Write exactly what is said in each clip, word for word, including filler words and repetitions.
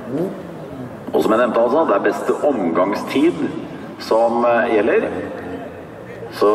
Og som jeg nevnte altså, det er beste omgangstid som gjelder. Så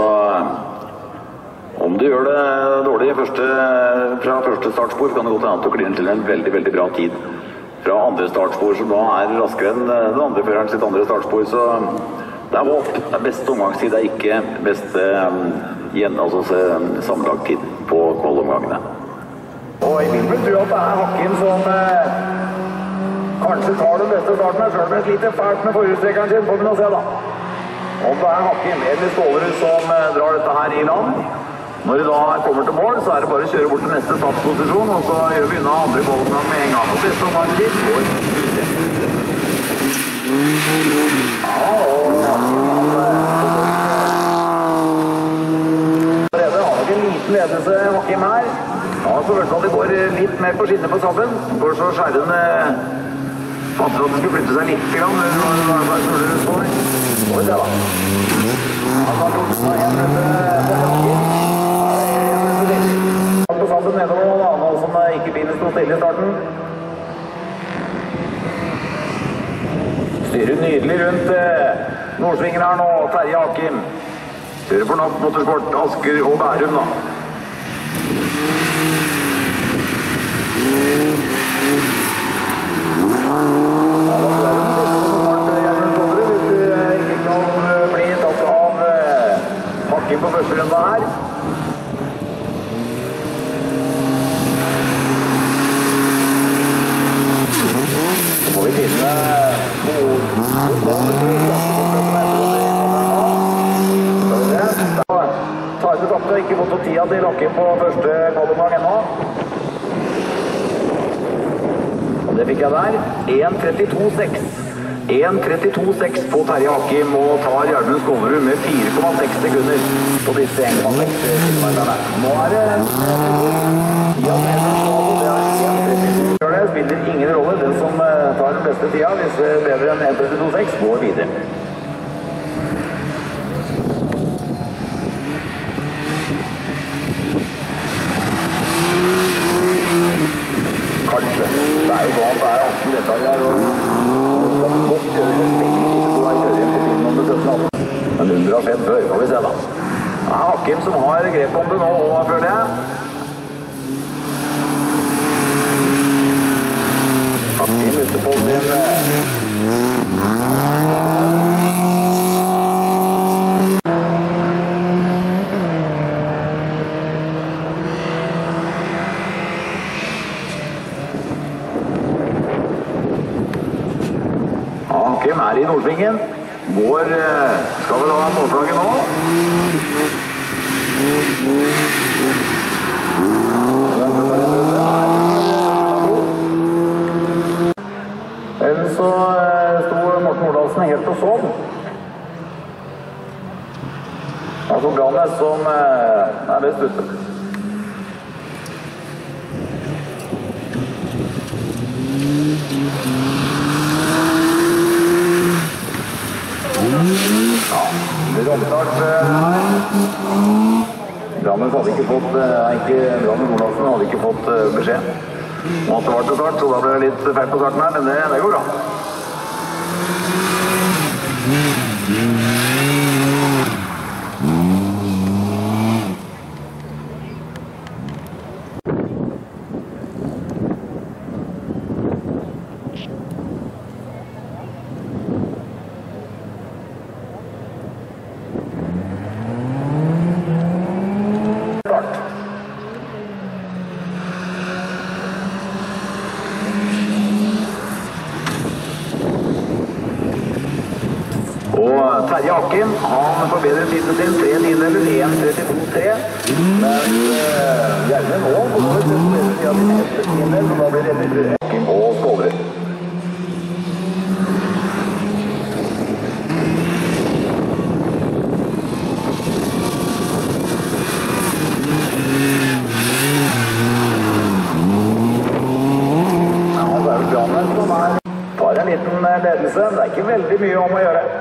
om du gjør det dårlig første, fra første startspor, kan det godt hende at du klinner til en veldig, veldig bra tid. Fra andre startspor, som da er raskere enn den andre føreren sitt andre startspor, så det er håp. Det er beste omgangstid, det er ikke beste um, altså, sammenlagt tid på kvalomgangene. Og jeg vil vel tro at det er Hakim som eh, kanskje tar den beste starten her, selv om det sliter fælt med forhjulstrekkeren sin, får vi nå se da. Om det er Hakim, Emil Stålerud, som eh, drar dette her i land. Når de da kommer til mål, så er det bare å kjøre bort til neste startposisjon, og så gjør vi unna andre kvalomgang med en gang. Og beste omgangstid går ute. Ja, og Hakim allerede har nok en liten ledelse Hakim her. Ja, så hørte at det går litt mer på skinner på sammen. For så skjærene fatter at det skulle flytte seg litt grann. Når det var bare smuler ut på. Må vi se da. Han har gjort seg igjen etter Hakim. På sammen nedover da, nå som ikke bilen stod stille i starten. Styrer nydelig rundt eh, Nordsvingen her nå, Terje Hakim. Styrer for nok motorsport, Asker og Bærum da. Ja, da er det Gjermund Stålerud, hvis du ikke kan bli tatt av eh, Hakim på første runde her. Så må vi finne Tarjei tapte, ikke fått opp tida til Hakim på første kvalomgang ennå. Og det fikk jeg der. en trettito seks. en trettito seks på Terje Hakim og tar Gjermund Stålerud med fire komma seks sekunder på disse en komma seks kilometerne. Nå er det tida med det er en trettito. Det spiller ingen rolle. Den som tar den beste tida, hvis det er bedre enn en trettito seks, går videre. Kanskje. Det er jo da det er atten deltakere her, og det skal godt gjøre det veldig ikke på vei kjøre inn på bilen om det sytten atten. Men under har skjedd før, får vi se da. Det er Hakim som har grep om det nå, og før det. Hakim ute på sin... Hakim er i Nordsvingen. Går, skal vel ha målflagget nå. Ellers så stod Morten Olavsen helt på sånn. Altså Ganes som er best ute. Ja, det er omstart her. Ganes hadde ikke fått, ikke, Ganes Olavsen hadde ikke fått beskjed om at det var til start, så da ble det litt feil på starten her, men det, det går bra. Terje Hakim, han forbedrer tiden sin, tre tiendedeler, en trettito tre. Men Gjermund nå går det til å si at det er tre tiendedeler, så da blir det Hakim og Stålerud. Ja, det er jo Ganes som er, tar en liten ledelse, det er ikke veldig mye om å gjøre.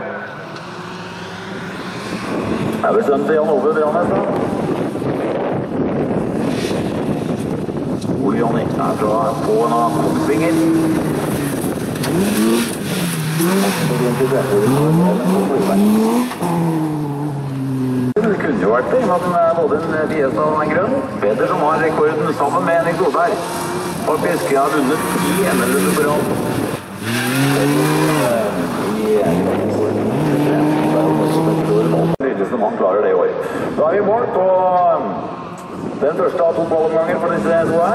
Det er vel sønnen til Jan Ove Branes da. Ole Jannik er fra på en av Kongsvinger. Det kunne jo vært det, i og med at den er både en fiesta og en grønn. Peter som har rekorden sammen med Henrik Solberg. Faktisk, jeg har vunnet ti N L-runder på rad. Nydeligste mann klarer det i år. Da er vi i mål på den første av to kvalomganger for disse to her.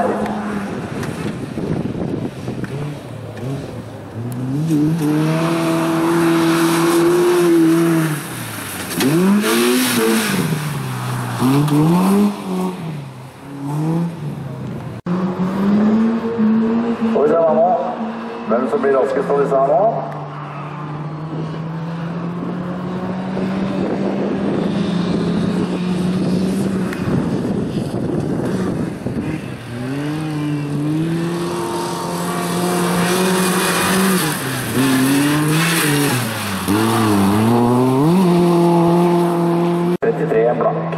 Får vi se hva nå. Hvem som blir raskest av disse her nå? trettitre blank.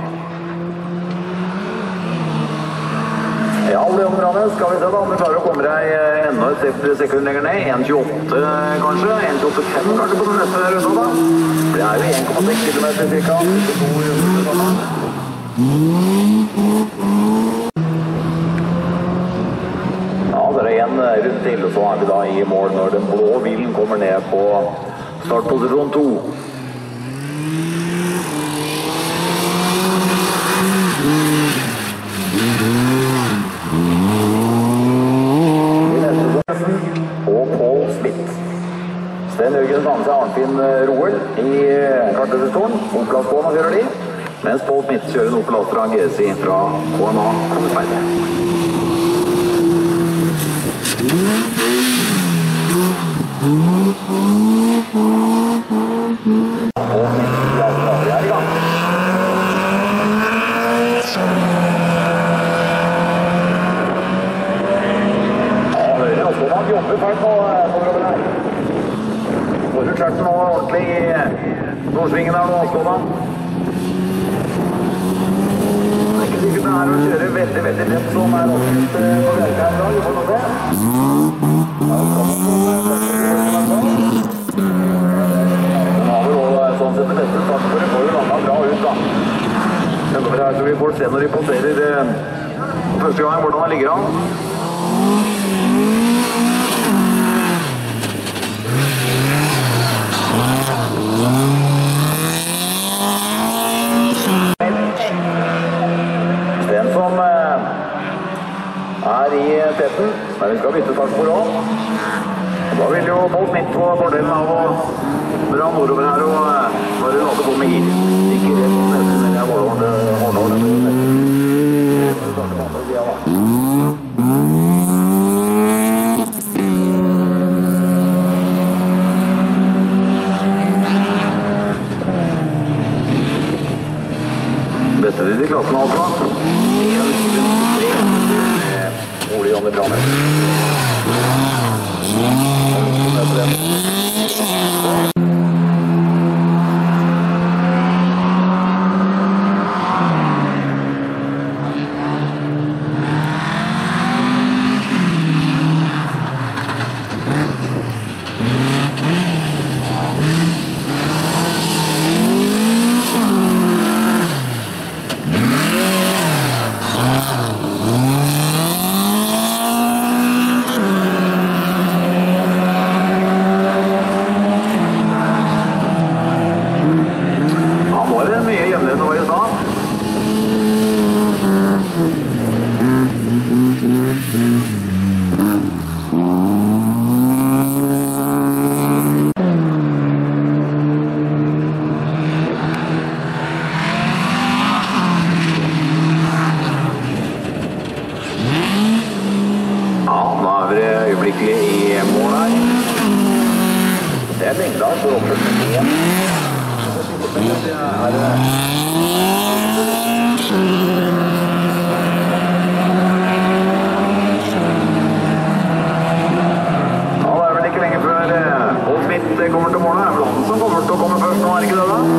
Ja, Leon skal vi se da, om du klarer å komme deg enda et sekund lenger ned. en tjueåtte kanskje, en tjueåtte komma fem kanskje på den neste runde da. Det er jo en komma seks kilometer cirka. Ja, det er en rundt til, og så er vi da i mål når den blå bilen kommer ned på startposisjon to. Sten Jørgen Danse Arnfinn Roel i kartøverstolen. Opel Astra kjører de, mens Paul Smith kjører en Opel Astra G S I fra K M A Kongsberg. Og vi er i gang. Ja, høyre Astra jobber fælt på området her. Får du klart nå ordentlig i nordsvingen her nå, Skåda? Det er ikke sikkert det er å kjøre veldig, veldig lett som er oppgitt på Bjerke her i dag. Vi får nå se. Den har vel også sånn sett det beste starten for det får jo landet bra ut da. Nedover her så vi får se når de passerer første gang hvordan det ligger an. Den som er i tetten, men vi skal bytte startspor også. Da vil jo Paul Smith få fordelen av å dra nordover her og bare lade på med gir. Ikke rett på nesten, men jeg var ordentlig. Beste til de klassene altså. Ole Jonny Bramer. øyeblikkelig i mål her. Det er Lyngdal for oppført med én. Det er... Ja, det er vel ikke lenge før Paul Smith kommer til målet. Det er vel han som kommer til å komme først nå, er det ikke det da?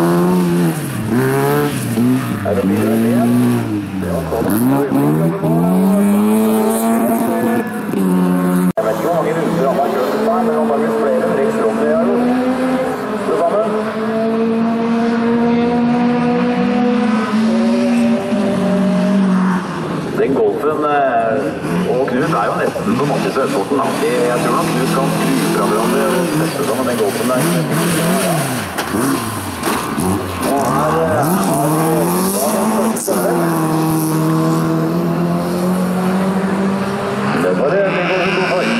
Er det mye det igjen? Det var sånn. Jeg vet ikke hvor mange runder han har kjørt ut der, men han har blitt flere enn Riks Romney her. du kan skru fra hverandre og sette sammen den golfen der. Og her har vi det var det vi går ut for.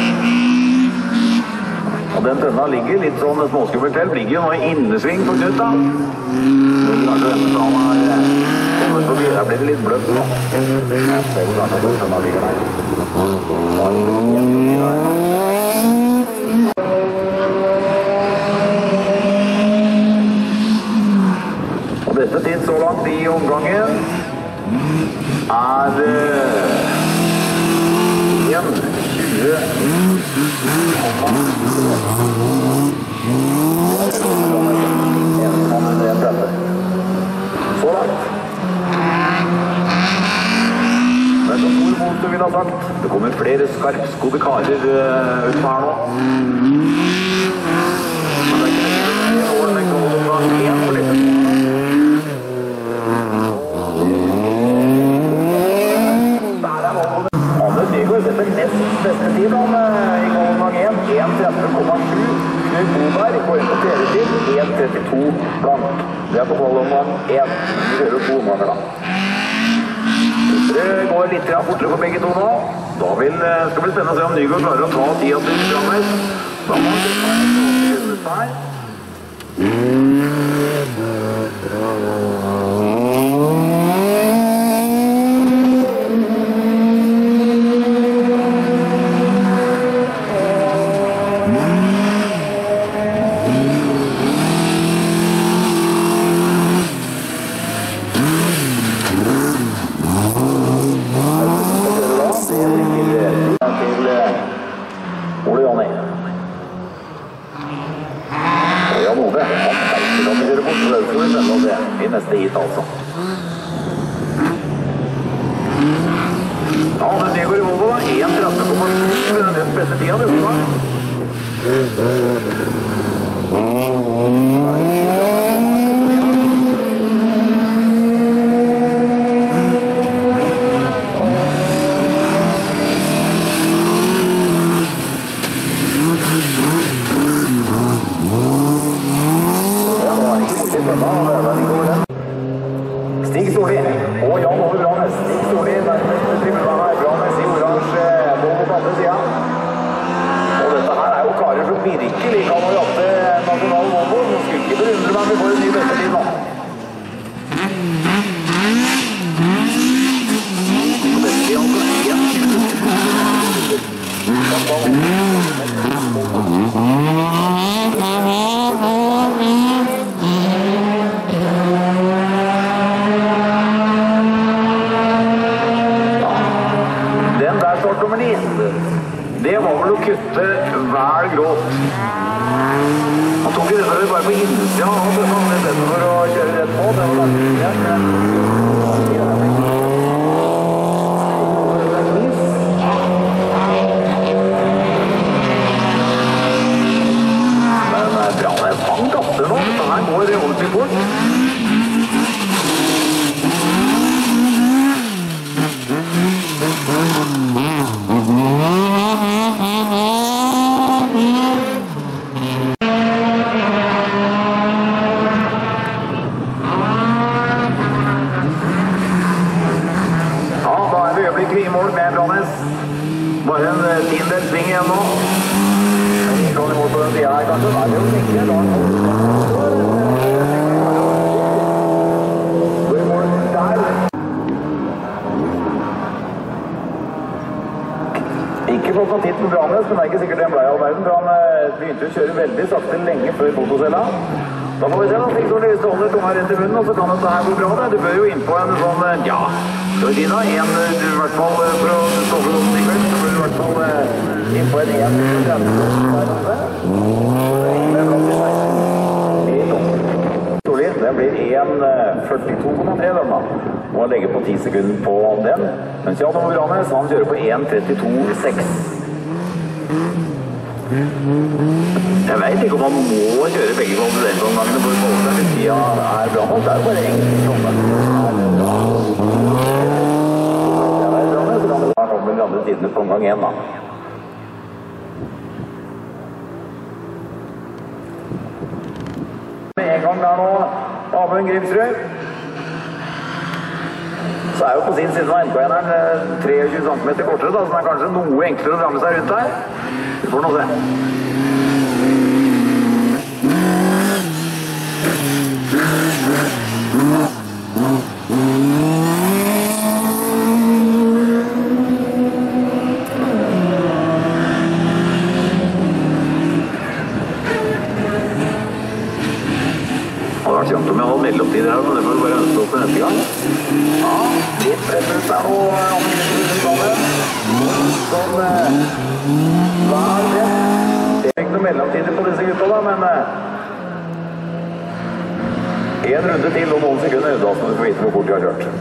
Og den dønna ligger litt sånn småskummelt til, ligger jo nå i innersving på Knut da. Men kanskje denne dagen har kommet forbi, der blir det litt bløtt nå. Jeg ser jo kanskje at dønna ligger der. Og dette tid så langt i omgangen er en tjue så langt. Det er så stor mot du vil ha sagt. Det kommer flere skarpskodde karer ut her nå. Men det er ikke noe år, det er ikke noe fra en for litt. Dette nest beste tid om i gålomgang én, én tretti komma sju. Knut Boberg får inn på tredje tid, én trettito blank. Det er på gålomgang én. Vi hører to omganger da. Det går litt fortere for begge to nå. Da vil, skal det bli spennende å se om Nygaard klarer å ta tida til Framveis. Da må han ta en her. I neste hit altså. Ja, men det går i Volvo da. én tretti komma sju er den beste tida, det da. Stig Storli og Jan Ove Branes. Stig Storli nærmest trippelbanen her. Branes i oransje mål på andre siden. Og dette her er jo karer som virkelig kan å jakte nasjonal Volvo. Nå skulle ikke forundre meg om vi får en ny beste tid nå. Og dette blir altså igjen. Det var vel å kutte hver gråt. Han tok det bare på innsida av denne stedet for å kjøre rett på. Det var ganske Men Branes, han gasser nå. Dette her går ordentlig fort. I mål med Branes. Bare en tiendel sving igjen nå. Vi kan i mål på den siden her, kanskje. Nei, det er jo ikke da. Gå i mål der. Ikke fått noen titt med Branes, men det er ikke sikkert den ble all verden. For han begynte å kjøre veldig sakte lenge før fotocella. Da får vi se da, Stig Storli, hvis du holder tunga rett i munnen, og så kan dette her gå bra det. Du bør jo inn på en sånn, ja, skal vi si da, en, i hvert fall for å stå for noen ting, så bør du i hvert fall inn på en en Storli, det blir en førtito komma tre den da. Må legge på ti sekunder på den. Mens Jan Ove Branes, han kjører på en trettito komma seks. Jeg vet ikke om man må kjøre begge kvalifiseringsomgangene for å få seg til tida er bra nok. Det er jo bare enkelt sånn. Da kommer vel andre tidene på omgang én da. gang der nå, Amund Grimsrud. Så er jo på sin side av N K en-eren tjuetre centimeter kortere, da, som er kanskje noe enklere å dra med seg rundt her. Vi får nå se. Kjent om jeg holder mellomtider her, men det får vi bare ønske oss til neste gang. Ja, litt fremst er noe annet som var det. Det er ikke noe mellomtider på disse gutta da, men en runde til og noen sekunder, da skal du få vite hvor fort de har kjørt.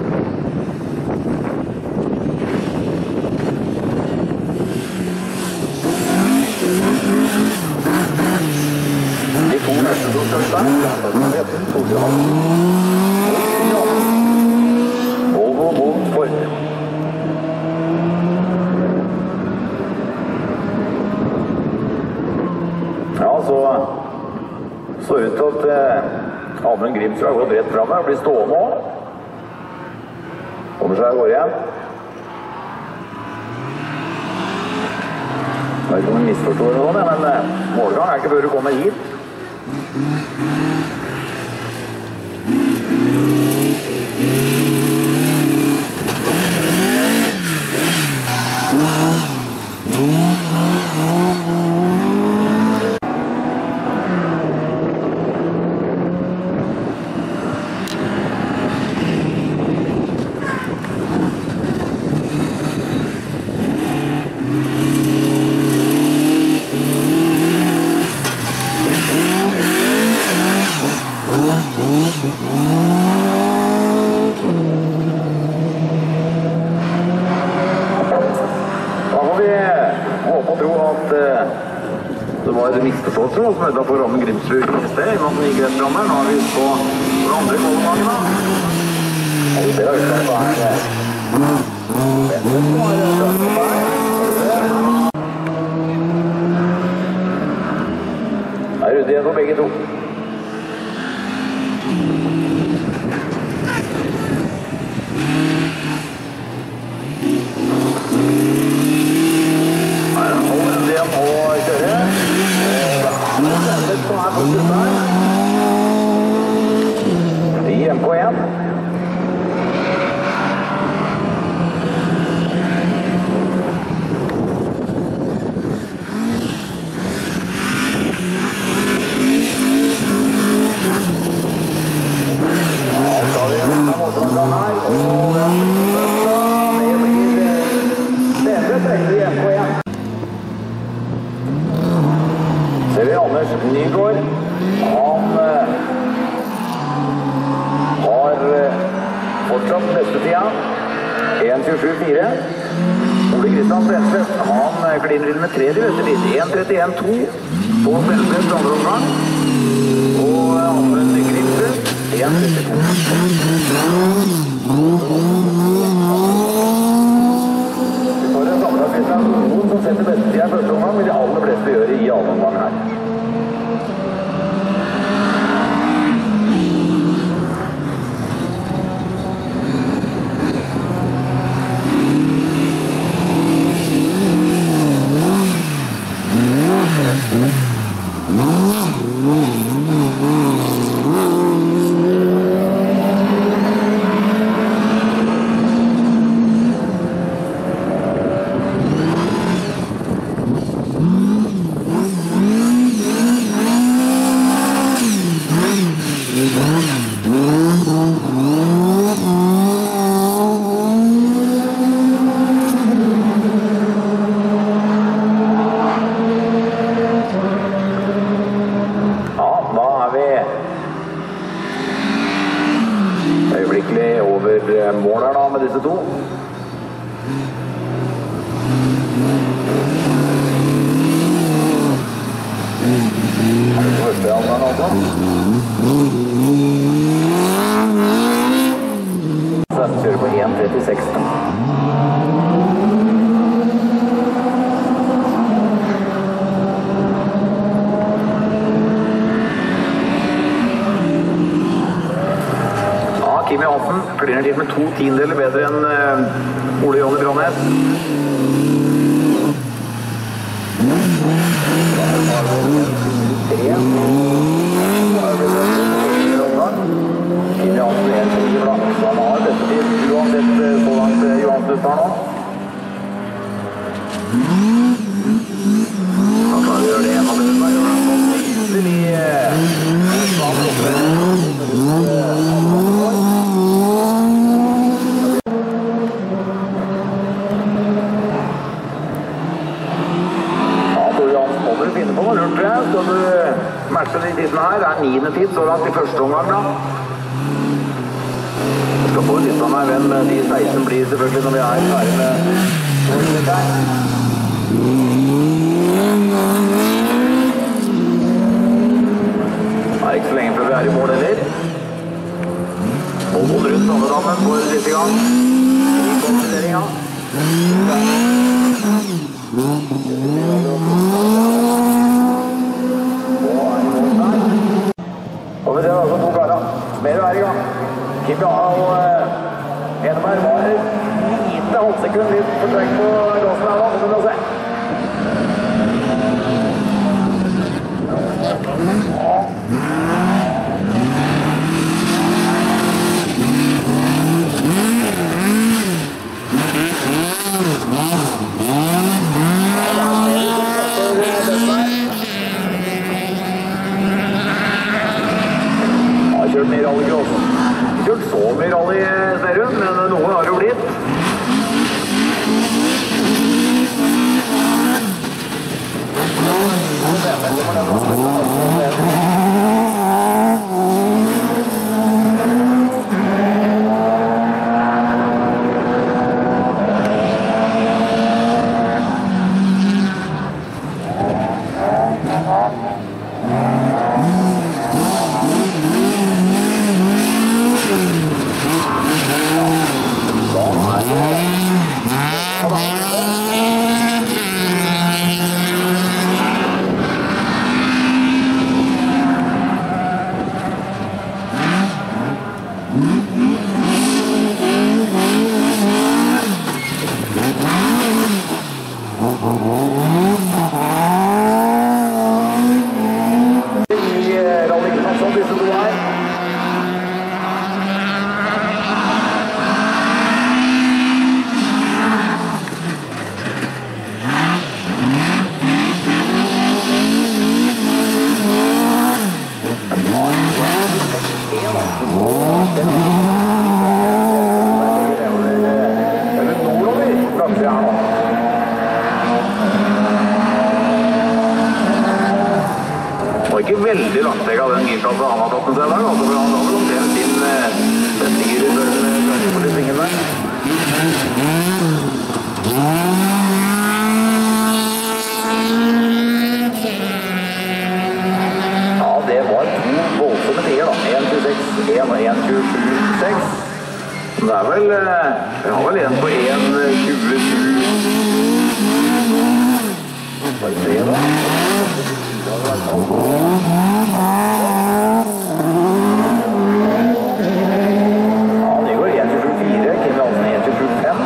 De to neste som skal ut der, Volvo mot Ford. Ja, så så ut til at eh, Amund Grimsrud har gått rett frem her og blir stående også. Kommer seg av gårde igjen. Jeg vet ikke om du misforstår det nå, men eh, målgang er ikke før du kommer hit. Misforståelser som ødela for Amund Grimsrud i sted, innan den gikk rett fram her. Nå er vi på den andre måldagen da. Og vi ser da ut at det er Det er ryddig igjen for begge to. Her er det nå ryddig igjen å kjøre. I M K en. Ser vi Anders Nygaard. Han eh, har eh, fortsatt beste tida. en tjuesju fire. Ole Kristian Svenseth, han eh, kliner inn med tredje beste tid. en trettien to på Svenseth andre omgang. Og eh, Amund Grimsrud en trettito. Vi får en samlet Kristian Noen som setter beste tida i første omgang, vil de aller fleste gjøre i andre omgang her. Mål her da med disse to. Er det første alderen altså? Så den kjører på en trettiseks. kliner til med to tiendeler bedre enn uh, Ole Jonny Brandnes. Han har dette til uansett så langt Johansen tar nå. Han klarer å gjøre det en av dem. Han gjør det sånn nydelig i Ja, Tor Johansen må dere finne på noe lurt, tror jeg. Skal du matche de tidene her? Det er niende tid så langt i første omgang da. Jeg skal få litt av meg hvem de seksten blir selvfølgelig når vi er ferdig med det her. Det er ikke så lenge før vi er i mål heller. Hold rundt Sandedammen for litt i gang. I konsentreringen. Og vi ser altså to karer. Mer å være i gang. Kim Johan og uh, Eneberg var lite halvsekund litt for trekk på låsen her da, så kan vi se. Har kjørt mye rallycross. Kjørt så mye rally, ser hun, men noe har jo blitt. Ikke veldig langsteg av den girkassa han har tatt med seg i dag, altså, for han har vel omtrent sin settinger i døren på de svingene der. Ja, det var to voldsomme tider da, en tjueseks en og en tjuesju seks. Det er vel, vi har vel en på en tjuesju. Bare se da. Ja, det går en tjuesju fire, Kim Johansen en tjuesju fem.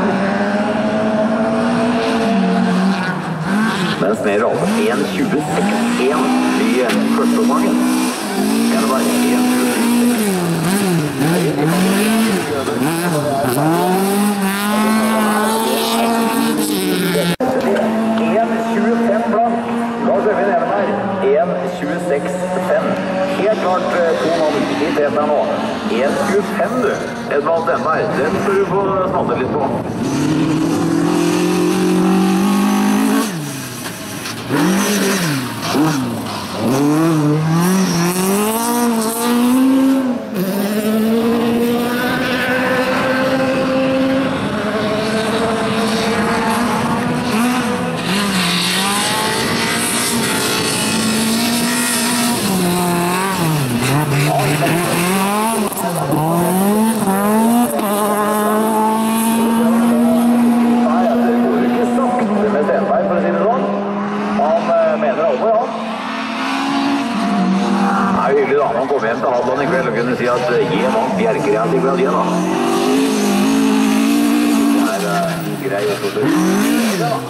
Mens nede altså en tjueseks en i første omgangen. Kan det være en tjuesju en tjueseks fem. Helt klart to mann i teten her nå. en tjuefem du, Edvald Stenberg. Den skal du få snatte litt på. Det er hyggelig da, man kommer hjem til Hadland i kveld og kunne si at J. Vant Bjerkrean i kveld igjen da. grei også til. Ja da.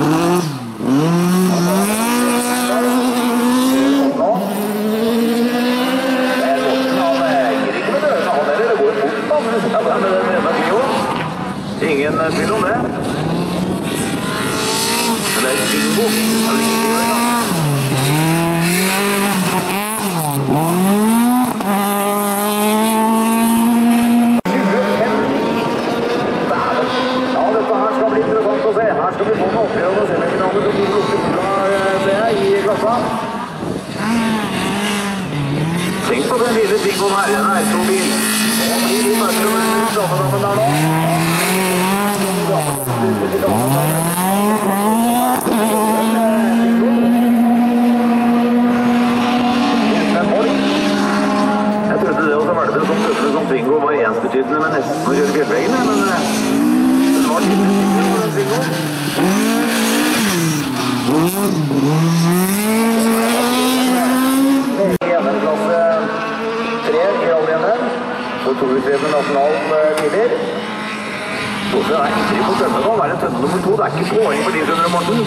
Ingen tvil om det. Men det er bingo. Det er ikke tvil om det. Ja, dette her skal bli interessant å se. Her skal vi få en oppgjør og semifinale til to lukker i klassa. Tenk på den lille bingoen her. Den er så bil. Nå blir de første med damedammen der nå. Jeg trodde det også var det som tøffe som bingo var ensbetydende med nesten å kjøre fjellveggen, men det var litt betydende for den bingo. I N M-klasse tre i rallyen her, så to utredende nasjonal biler. Storfjell er ikke på tønne nå, det er en tønne nummer to, det er ikke poeng for de, skjønner du, Morten.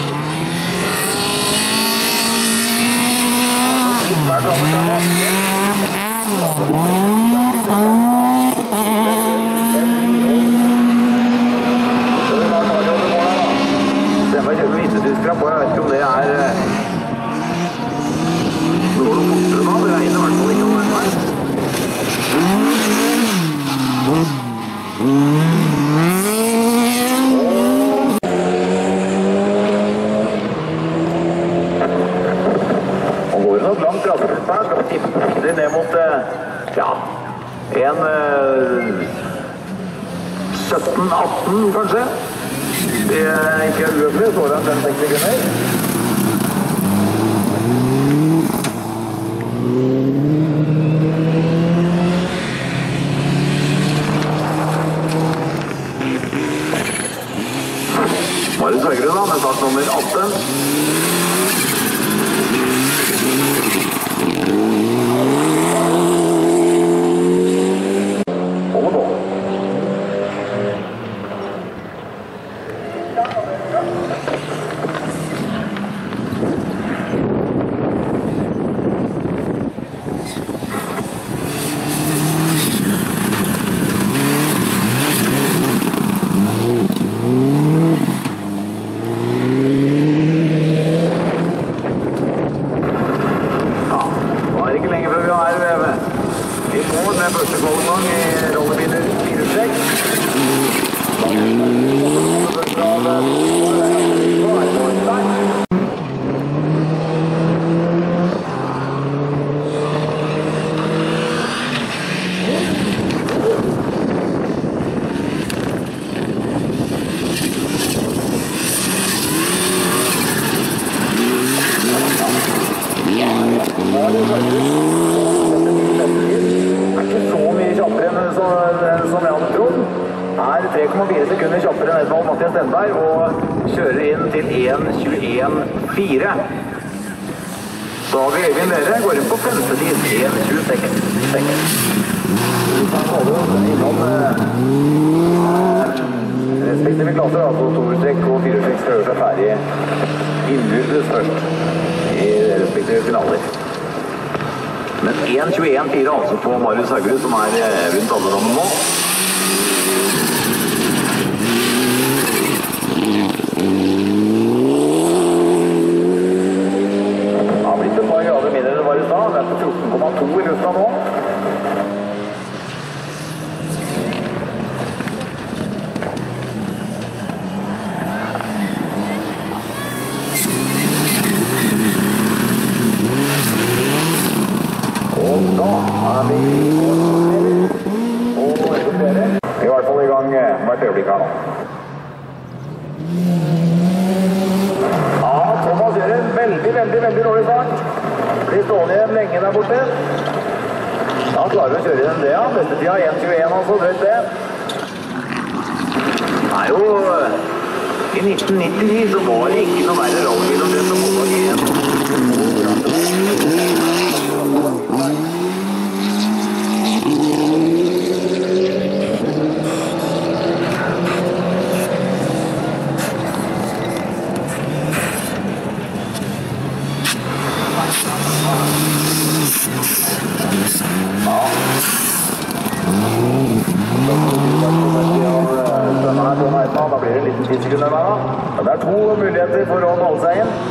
Hver damer der nå. Det var kjøpe vintertidskraft på, jeg vet ikke om det er... Nå går det fortere nå, det regner i hvert fall ikke om det her. Langt raskere her, skal vi tippe det ned mot, ja, en sytten atten kanskje. Det er ikke uøvelig, så er det fem seks sekunder. Marius Høyre da, med start nummer atten. tre komma fire sekunder kjappere enn Edvald Mathias Stenberg og kjører inn til en tjueen fire. Så har vi Øyvind Lere, går inn på femtetid, en tjueseks seks. Vi kan holde innom respektive klasser, altså toerstrekk og firehjulstrekk skal gjøre seg ferdig innbyrdes først i respektive finaler. Men en tjueen fire altså på Marius Haugerud, som er rundt alle damene nå. Det har blitt et par grader mindre enn det var i stad. Det er på fjorten komma to i lufta nå. Og da er vi og eksporterer. Vi er i hvert fall i gang hvert øyeblikk her nå. Ja, Thomas gjør en veldig, veldig, veldig dårlig start. Blir stående igjen lenge der borte. Ja, klarer vi å kjøre igjen det, ja. Beste tida en tjueen, altså, drøtt det. Det er jo... I nitten nittini så var det ikke noe verre rallbil om det som måtte igjen. Da blir det en liten ti sekunder da. Det er to muligheter for å holde seg inn.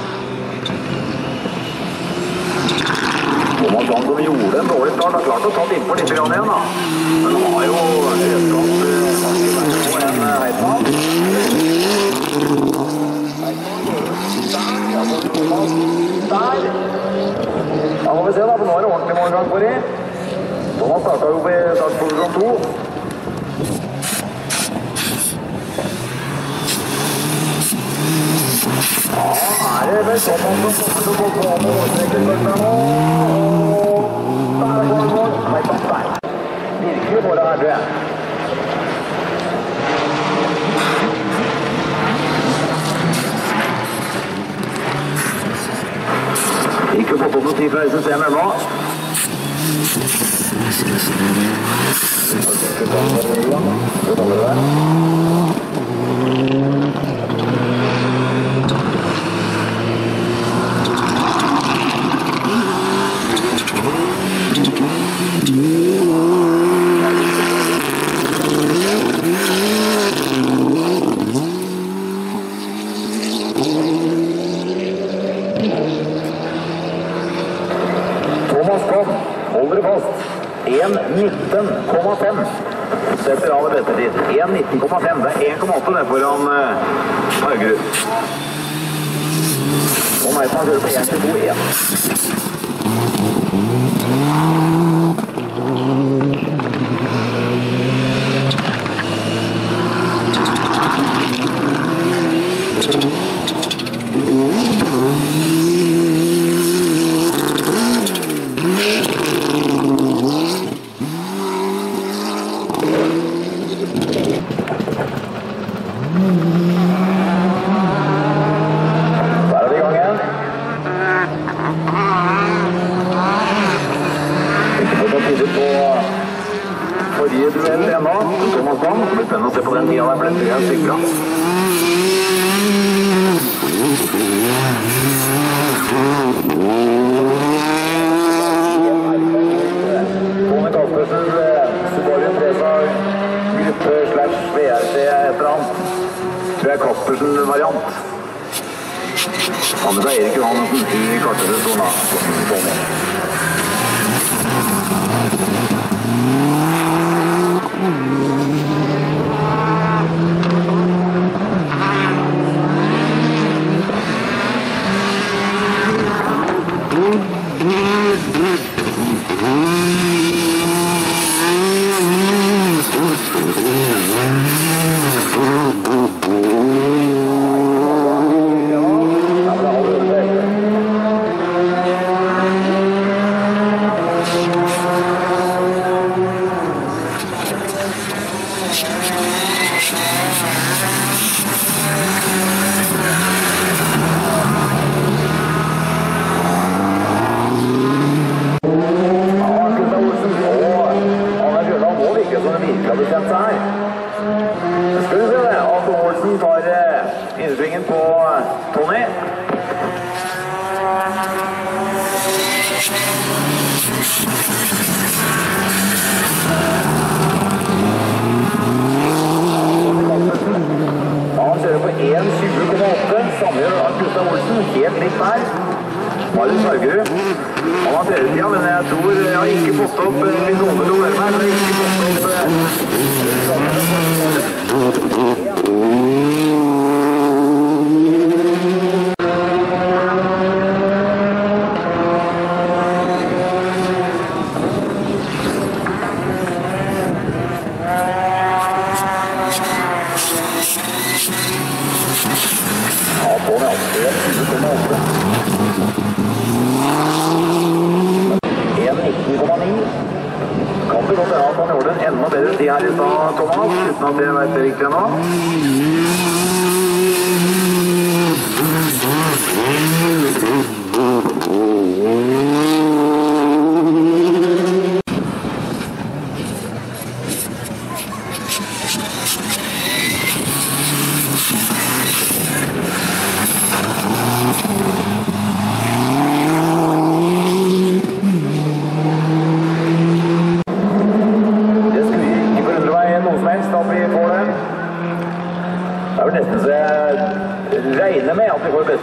Thomas Mann som gjorde en dårlig start, har klart å ta innpå litt igjen da. Men han har jo redskapt på en Heitmann. Der! Da må vi se da, for nå er det ordentlig målgang for i. Thomas startet jo på startposisjon to. Ja, er det vel Thomas som kommer til å gå på med årstrekken først her nå. Der går det mål. Heitmann der. Virkelig målet her, tror jeg. Ikke fått opp noe tid fra S S M ennå. Thomas kom, holder det fast. en nitten komma fem. Setter av det beste tid. en nitten komma fem. Det er en komma åtte det foran uh, Haugerud. Og Heitmann kjører på en tjueto én. Forrige duell ennå, Thomas Mann. Det blir spennende å se på den tida der, for den tror jeg er sykt bra. Tone Kaspersen, Subaru Impreza, gruppe slash V R C et eller annet. Tror jeg Kaspersen-variant. Andre er Erik Johannessen i kartesesjonen. Innsvingen på Tony. Han kjører på en tjue komma åtte. Samme gjør Gustav Olsen. Helt likt der. Marius Haugerud. Han har tredje tida, men jeg tror jeg har ikke fått opp litt noe til å være med. Jeg har ikke fått opp en nitten komma ni. Kan det godt være at han gjorde en enda bedre tid her i stad, Thomas, uten at jeg vet det riktig ennå.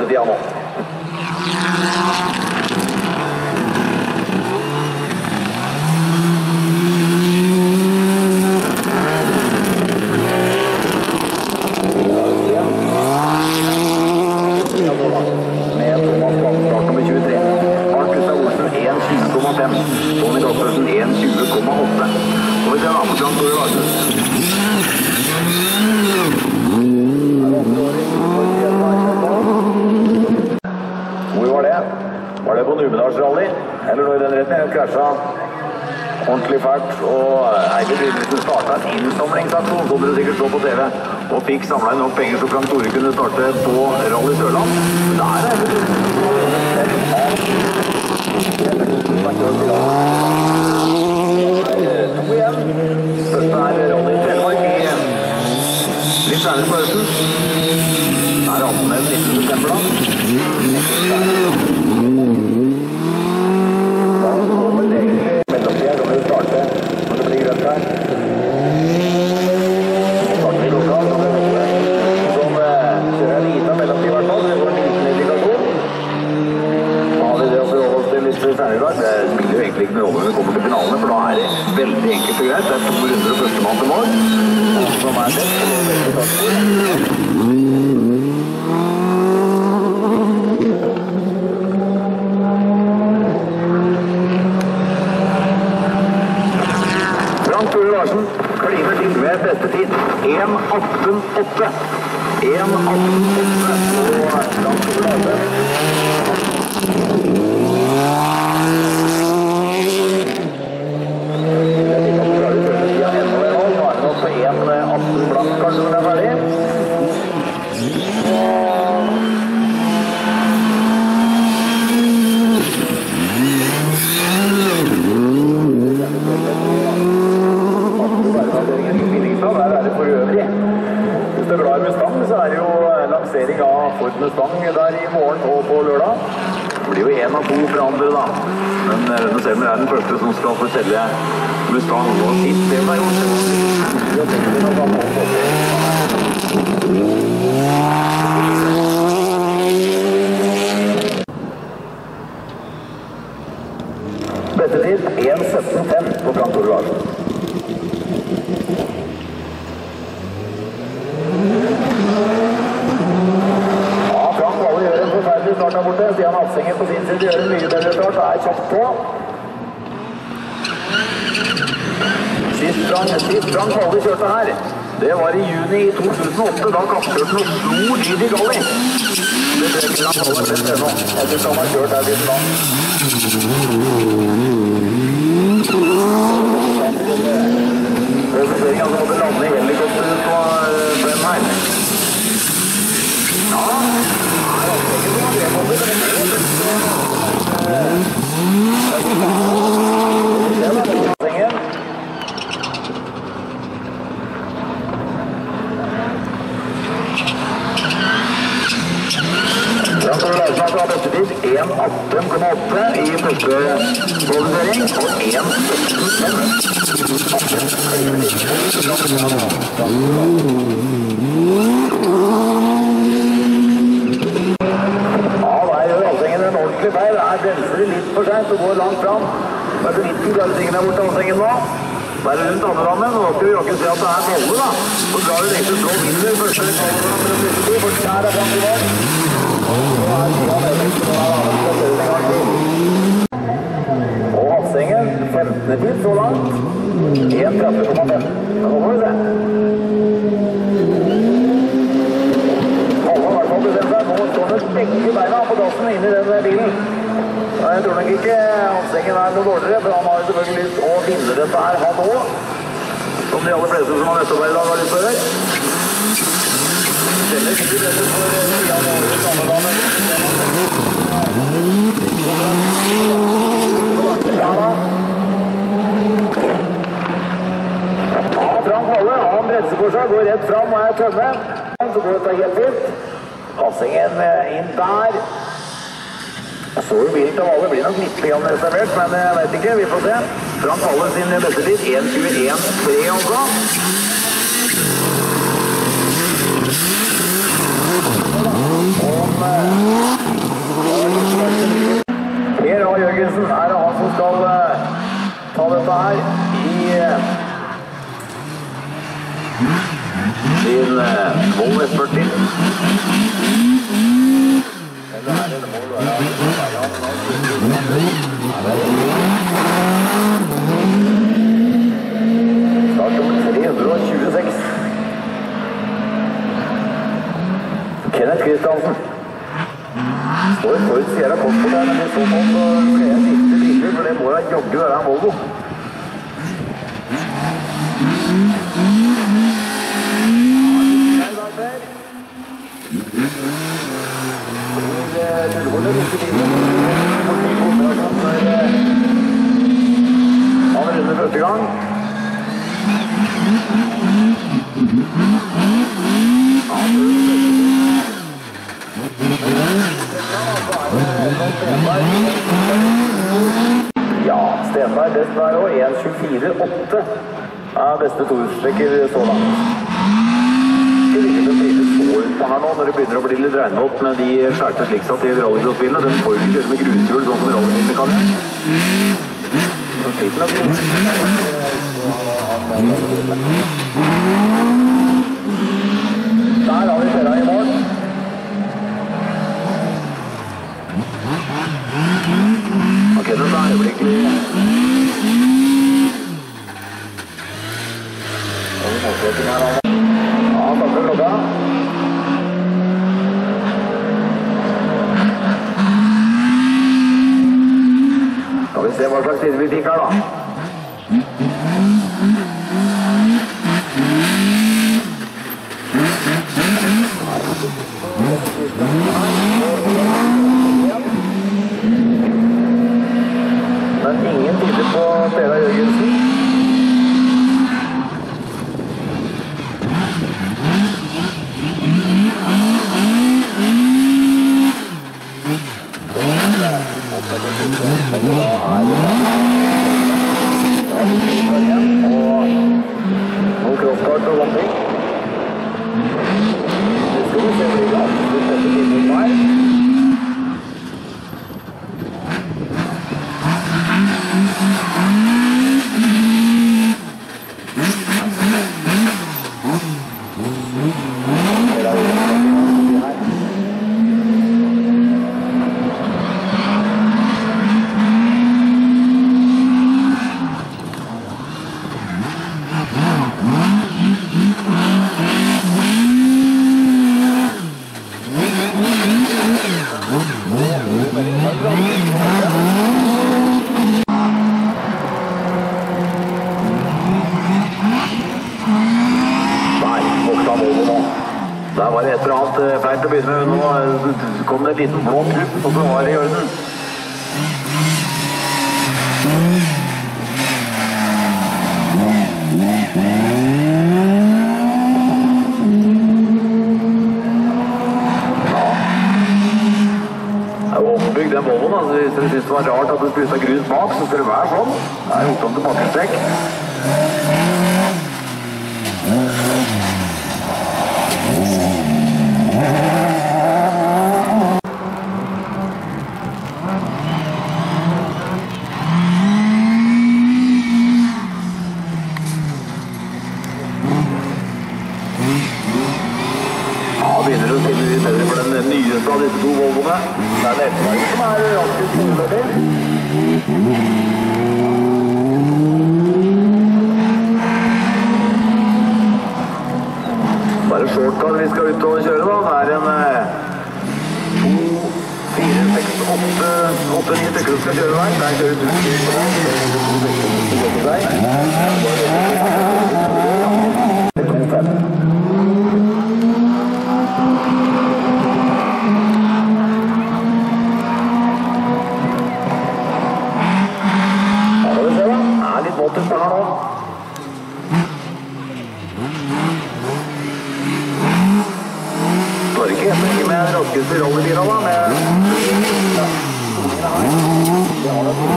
tida nå. Med Thomas Kvanstart nummer tjuetre. Arnt Gustav Olsen en tjue komma fem. Tony Kaspersen en tjue komma åtte. Og vi ser Amundsen Tore Larsen. Hvor var det? Var det på Numedalsrally? Eller noe i den retten? Jeg krasjet ordentlig fælt, og Eide Brynesen startet en innsamlingsaksjon, som dere sikkert så på T V, og fikk samlet inn nok penger så Frank Tore kunne starte på Rally Sørland. Der er det to igjen. Første er Rally Telemark i litt særlig på høsten. Der er atten nittende september da. Mellomtida kan vi starte når det blir grønt her. Starter vi lokalt, som kjører lite mellomtid i hvert fall. Det går en liten indikasjon. Da har vi det å forholde oss til litt særlig i dag. Det spiller jo egentlig ikke noe rolle når vi kommer til finalene, for da er det veldig enkelt og greit. Det er to runder og første mann til mål, som er det. Frank Tore Larsen kliner til med beste tid en atten åtte. en atten åtte og Frank Tore Larsen. Jeg fikk opp klare kjøretida enda en år. Nå er det nok på en atten blank kanskje når det er ferdig. Der er det for øvrig. Hvis du er glad i Mustang, så er det jo lansering av Ford Mustang der i morgen og på lørdag. Det blir jo en av to fra andre da. Men Rønne Selmer er den første som skal fortelle Mustang og sitt det har gjort. Jeg tenker vi noe annet på det. Beste tid en sytten fem på Frank Tore Larsen. Start der borte, Stian Hatsinger på sin side gjør en mye bedre start, og er kjapt på. Sist Frank, sist Frank Valle kjørte her, det var i juni i to tusen og åtte, da kappkjørte noe stor lyd i Galli. Det ble ikke langt Valle flest ennå, etter som han kjørt her siden da. Presenteringen altså måtte lande i helikopteret på Blenheim. Ja, Frank Tore Larsen har beste tid en atten komma åtte i første kvalifisering og en sytten fem. Det er bremser litt for seg, så går langt fram. Det er så litt til bremsingen der borte avstrengen nå. Der er rundt andre rammen, og da skal vi jo ikke se at det er Valle da. Så drar det egentlig slå vinner første kvalifisering for å flytte, for der er Frank Tore. Og Hatsingen, femtende tid så langt. en tretti komma fem. Nå får vi se. Alle har vært på bestemt seg. Nå står det begge beina på gassen inn i den bilen. Jeg tror nok ikke Hatsingen er noe dårligere, for han har selvfølgelig lyst å vinne dette her, han også. Som de aller fleste som har møtt opp her i dag har lyst til å gjøre. Denne sitter dette for Stian Århus Andedalen. Ja da. Ja, Frank Valle, han bremser for seg, går rett fram og er tømme. Så går dette helt fint. Hatsingen inn der. Jeg så jo bilen til Valle, blir nok litt reservert, men jeg vet ikke, vi får se. Frank Valle sin beste tid, en tjueen tre altså. Og Per A. Jørgensen er det han som skal ta dette her i sin Volvo S førti. Startnummer tre hundre og tjueseks. Kenneth Kristiansen. Står for Sierra kort på det, men i så måte så ble jeg siste biler, for det må jeg jogge være en Volvo. Han er under første gang. Ja, Stenberg best der også. en tjuefire åtte er beste tohjulstrekker så langt. Det virker til å trille så ut på her nå, når det begynner å bli litt regnvått med de skjærte sliksa til rallycrossbilene. Den får jo ikke kjøre med grushjul, sånn som rallybilene kan gjøre. Så sliter den litt. Der har vi Ferra i mål. Ok, det er øyeblikkelig. Ja, takk for klokka. Skal vi se hva slags tid vi fikk her da. Men ingen tider på Per A. Jørgensen. Og crosskart og landing. Det skal vi se blir absolutt dette timen her. Der var det et eller annet feil til å begynne med. Nå kom det en liten blå klubb, og så var det i orden. Ja. Det er jo oppbygd den Volvoen, altså. Hvis dere synes det var rart at det skulle ut av grus bak, så skal det være sånn. Det er gjort om til bakkestrekk. Begynner å finne litt bedre for den nyeste av disse to Volvoene. Det er nettverket som er alltid skoler til. Bare shortcut vi skal ut og kjøre da. Det er en to, fire, seks, åtte, åtte, ni stykker som skal kjøre der. Der kjører du styrer på deg. Det er to stykker som skal kjøre deg. Måten på her nå. Står ikke helt mye med raskeste rallybiler da, med ja, det har nok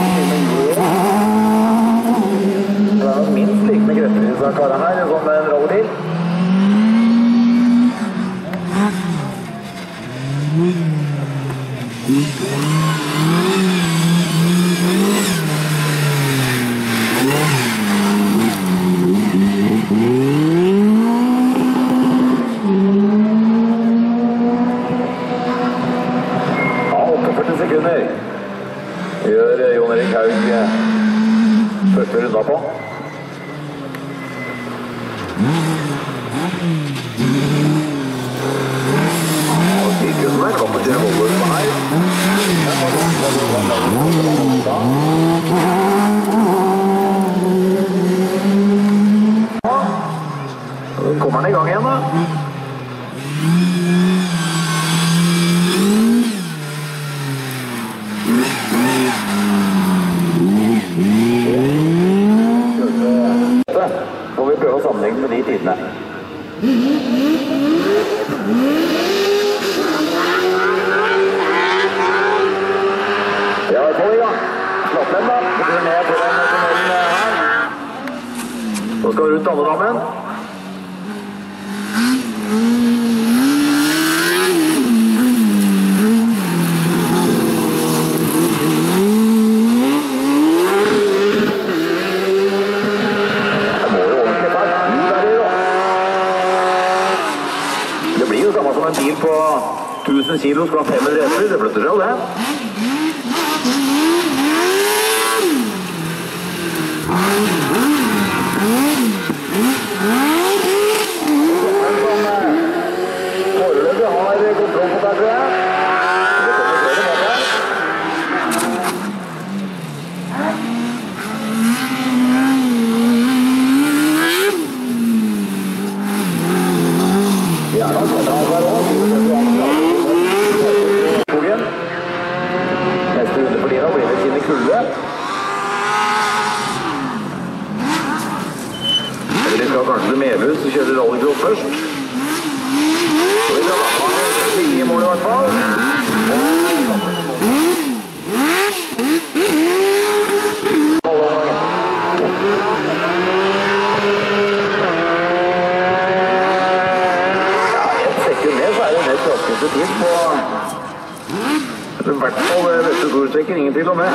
det er nok minst like med grepper i disse karene her, som med en rallybil. Jan Erik Haug første runda på. Og sirkusen der kommer til å holde på her. Så kommer han i gang igjen da. Så får vi prøve å sammenligne med de tidene. Ja, få i gang. Slapp den da. Så blir det ned på den tunnelen her. Så skal vi rundt alle sammen. En bil på tusen kilo skal ha fem hundre hester, det flytter seg det. Foreløpig har kontroll på der, tror jeg. Det kommer flere med der. Ja, da skal det være også. Neste runde for Lina blir det Kine Kulve. Eller vi skal kanskje til Melhus og kjøre rallycross først. Så vi skal ha svinge i mål i hvert fall. Ja, et sekund ned så er det nett raskeste tid på i hvert fall dette storstrekken, ingen tvil om det.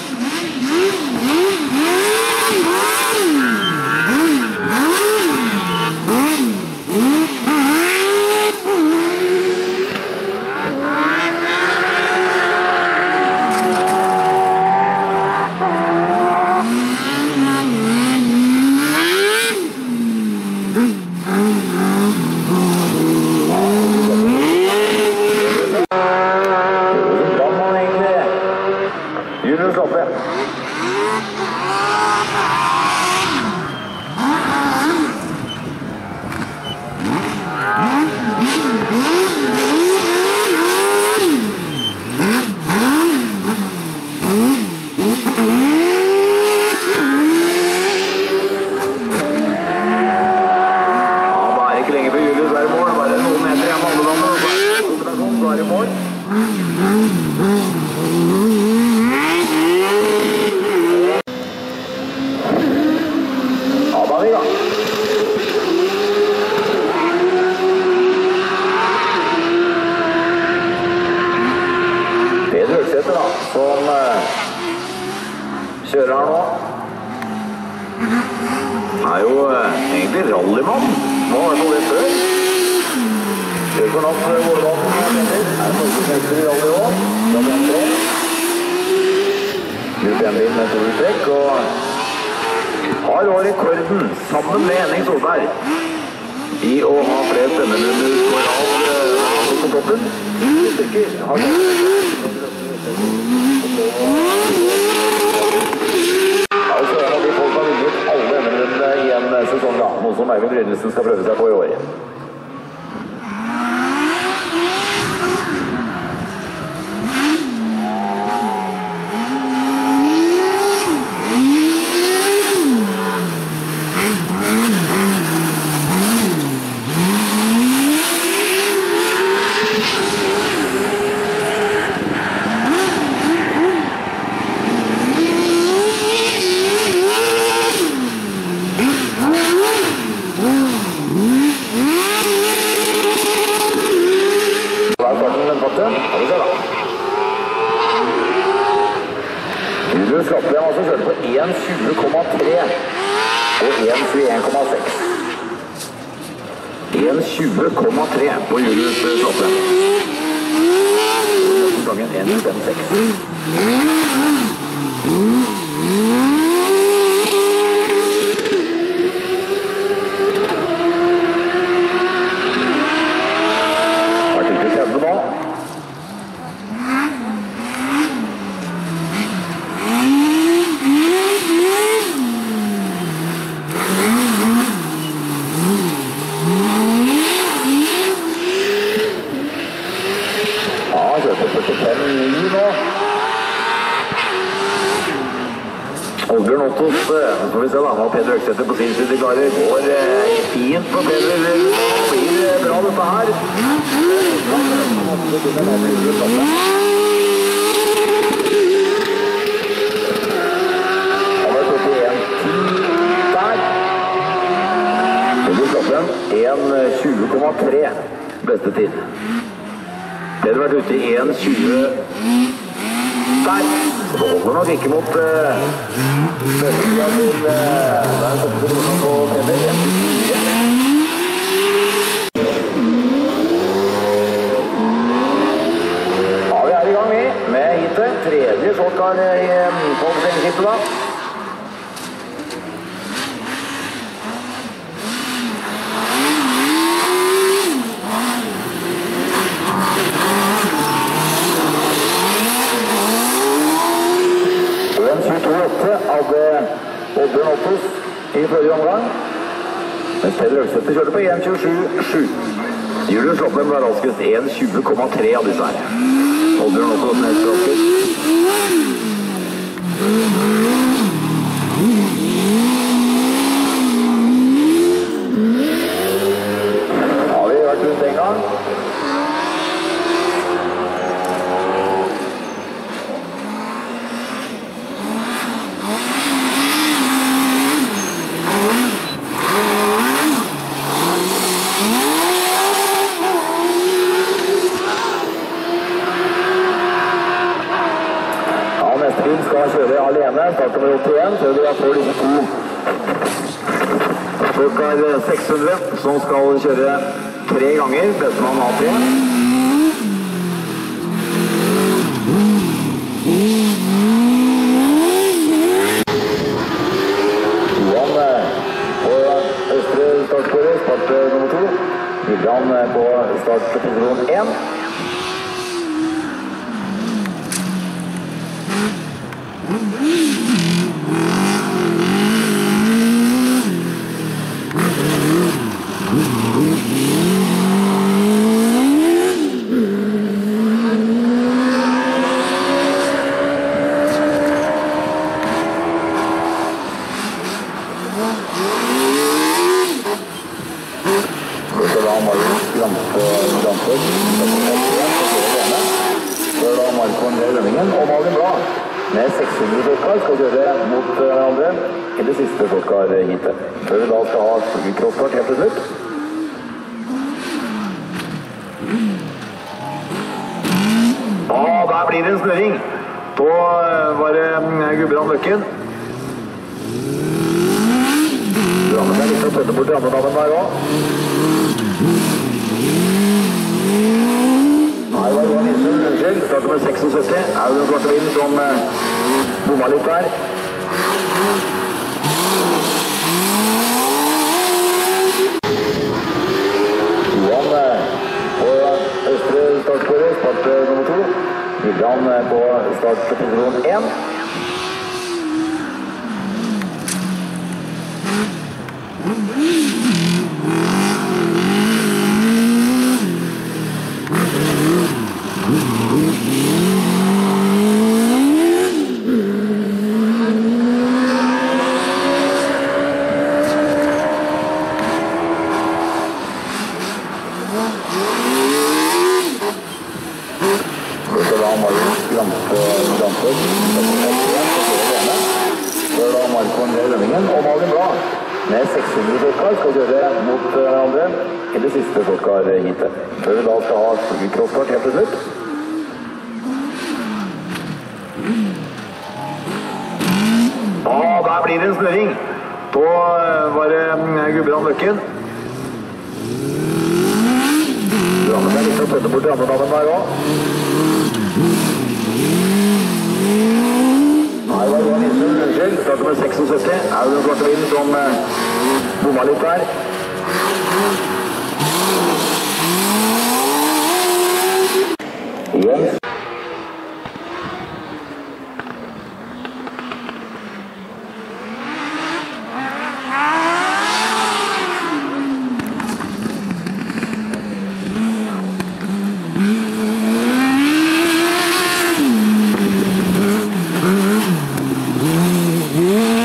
Julius Loppe. Som kjører her nå. Han er jo egentlig rallymann. Nå har jeg på det før. Kjører for natt Vålebanen. Her er Norgesmester i rally også. Da blir han tre. Gruppe en bil med to strekk og har nå rekorden sammen med Henning Solberg i å ha flere stemmerunder på toppen. Stykker har ja, så er det at de folk har vunnet alle emnerundene i en sesong da, noe som Eivind Brynildsen skal prøve seg på i år. Julius Loppe har altså kjørt på en tjue komma tre og en tjueen komma seks. en tjue komma tre på Julius Loppe. Gangen en tjuefem komma seks. Oddbjørn Ottos, så får vi se da, hva Peder Øksæter på sin side klarer. Går eh, fint på Peder, det blir bra dette her. Han har stått i en ti der. Peder Øksæter, en tjue komma tre beste tid. Peder har vært ute i en tjue der. Så det holder nok ikke mot uh, Børsida til uh, der kommer det noe på Peder. Ja, vi er i gang med, med hitet. Tredje shortcar i kvalifiseringshitet da. tjueto åtte hadde Oddbjørn Ottos i forrige omgang. Mens Peder Øksæter kjørte på en tjuesju sju. Julius Loppem var raskest en tjue komma tre av disse her. Oddbjørn Ottos nest raskest. Har vi vært rundt en gang? Skal kjøre alene, starter med åttien, så vi får disse to Shortcar seks hundre, som skal kjøre tre ganger, bestemann A tre. Johan på østre startsporet, start nummer to. Viljan på startposisjon én. Med seks hundre shortcar skal kjøre mot hverandre i det siste shortcar-hitet. Før vi da skal ha crosskart helt til slutt. Ah, der blir det en snøring på var det Gudbrand Løkken. Rammen er litt å tøtte bort rammedamen der også. Her var Johan Nilsen, unnskyld, starter med syttiseks. Er det den svarte vinden som uh, bomma litt der. Johan uh, på østre startsporet, start uh, nummer to. Viljan uh, på startposisjon én. Med seks hundre shortcar skal kjøre mot hverandre i det siste shortcar-hitet. Før vi da skal ha crosskart helt til slutt. Ah, der blir det en snøring på var det Gudbrand Løkken. Rammen er litt å tøtte bort rammedamen der også. Her var Johan Nilsen, unnskyld, starter med syttiseks. Er det den svarte vinden som uh, bomma litt der. Igjen. Yeah.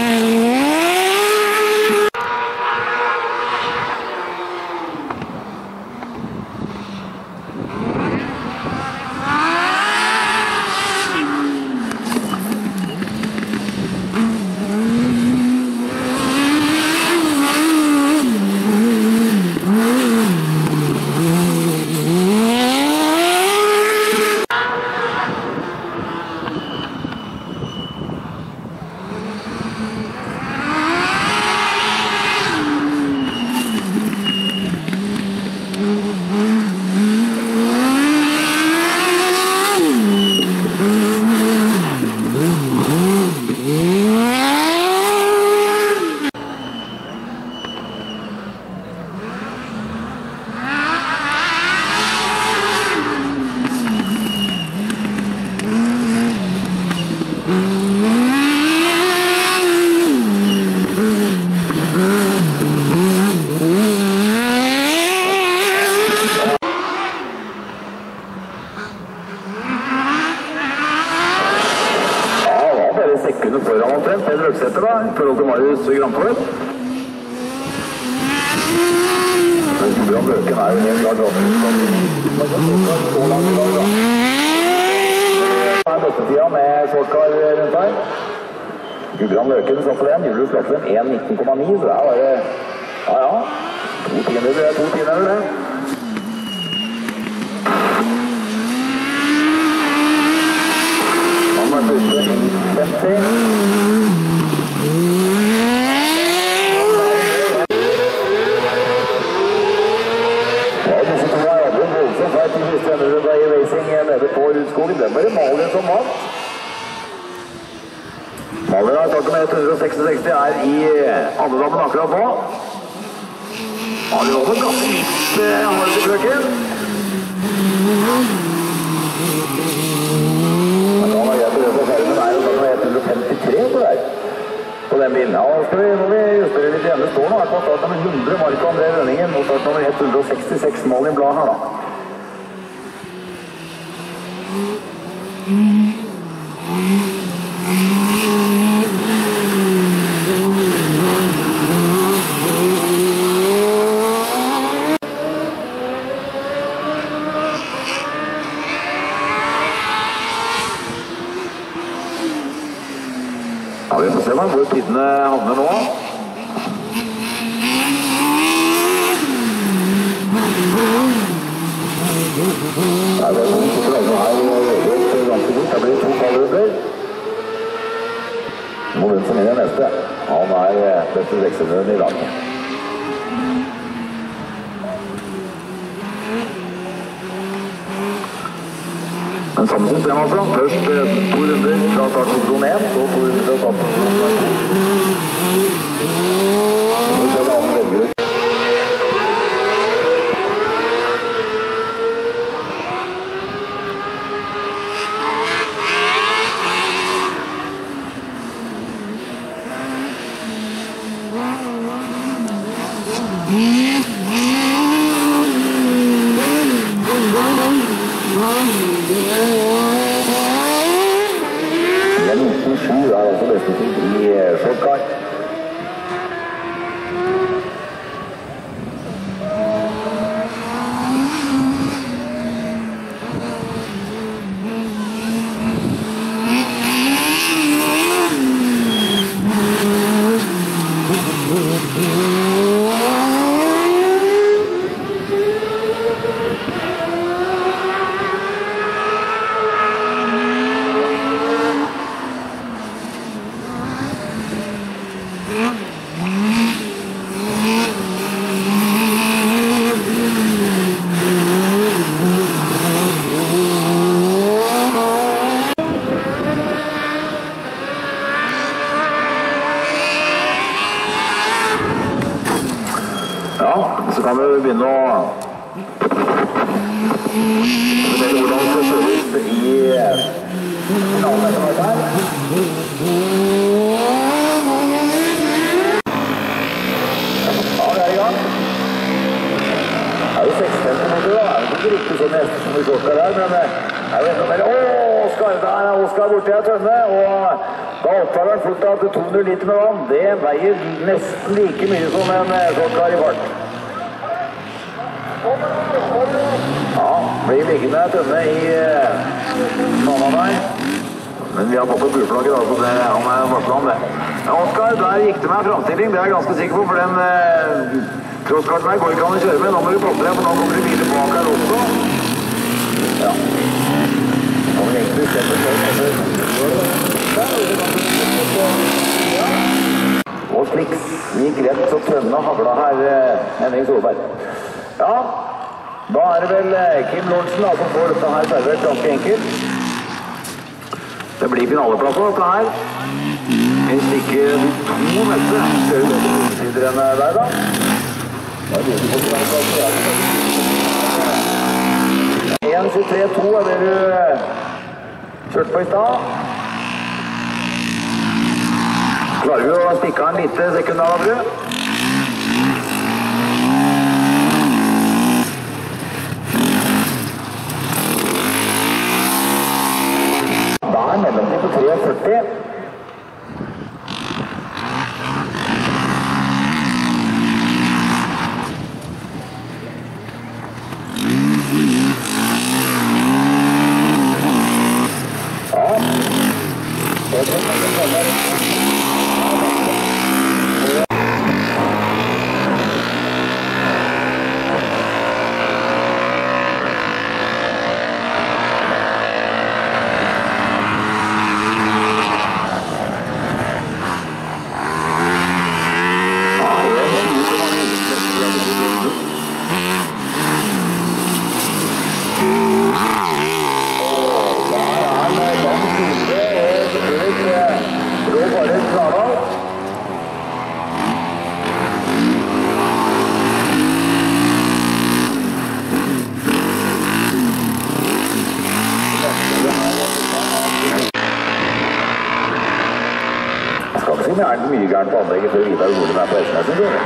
foran omtrent, Peder Øksæter da, i forhold til Marius Grantorp. Gudbrand Løken er jo helt klart så langt i dag da. Det er bøttetida med shortcar rundt her. Gudbrand Løken satt for den, Julius Løkken en nitten komma ni, så det er bare, ja ja, to tiender, det er to tiender det. Han var ute i femti. Nede på Rudskogen, den var det Malin som vant. Malin har startet med ett hundre sekstiseks er i andedammen akkurat nå. Malin også ganske litt hardt i krøkken. Da var jeg på det på ferden, det er jo startet med ett hundre femtitre på der. På den bilen. Ja, da skal vi, må vi justere litt igjen. Det står nå her på start nummer hundre, Marko André Rønningen, mot start nummer ett hundre sekstiseks, Malin Blad her da. Ja, vi får se man hvor tidene havner nå. Ja, det er noen som trenger her helt ganske fort. Det blir to kvalrunder. Må den som er neste. Han er beste sekshundre i dag. Men samme system altså. Først to runder fra startposisjon én, så to runder fra startposisjon to. Så ser det an velger ut. nitten sju er altså beste tid i shortcar. Ja, så kan vi begynne å vurdere hvordan det ser ut i finalen etter hvert her. Ja, vi er i gang. Det er jo seks centimeter da, det er ikke riktig sånn hester som vi shortcar her, men det er jo enda mer. Åh, Oskar, der er Oskar borte i en tønne, og da oppdager han fort at to hundre liter med vann, det veier nesten like mye som en shortcar i fart. Ja, blir liggende tønne i banen der. Men vi har fått opp gulflagget da, så det, han er varslet om det. Ja, Oskar, der gikk det meg framstilling, det er jeg ganske sikker på, for den eh, crosskarten her går ikke an å kjøre med. Nå må du plotte deg, for nå kommer det biler bak her også. Ja. Nå må vi egentlig steppe og sliks gikk rett så tønne havla her, Henning Solberg. Ja, da er det vel Kim Lorentsen da, som får dette her servert ganske enkelt. Det blir finaleplass av dette her. Hvis ikke de to neste ser ut til sider enn der da. Da blir det på finaleplass. en tjuetre to er det du kjørt på i stad. Klarer vi å stikke en lite sekund av det? Da er mellomtid på tre førti. oppsiden er det mye gærent på anlegget for Vidar Olum er på Esnes, synes jeg.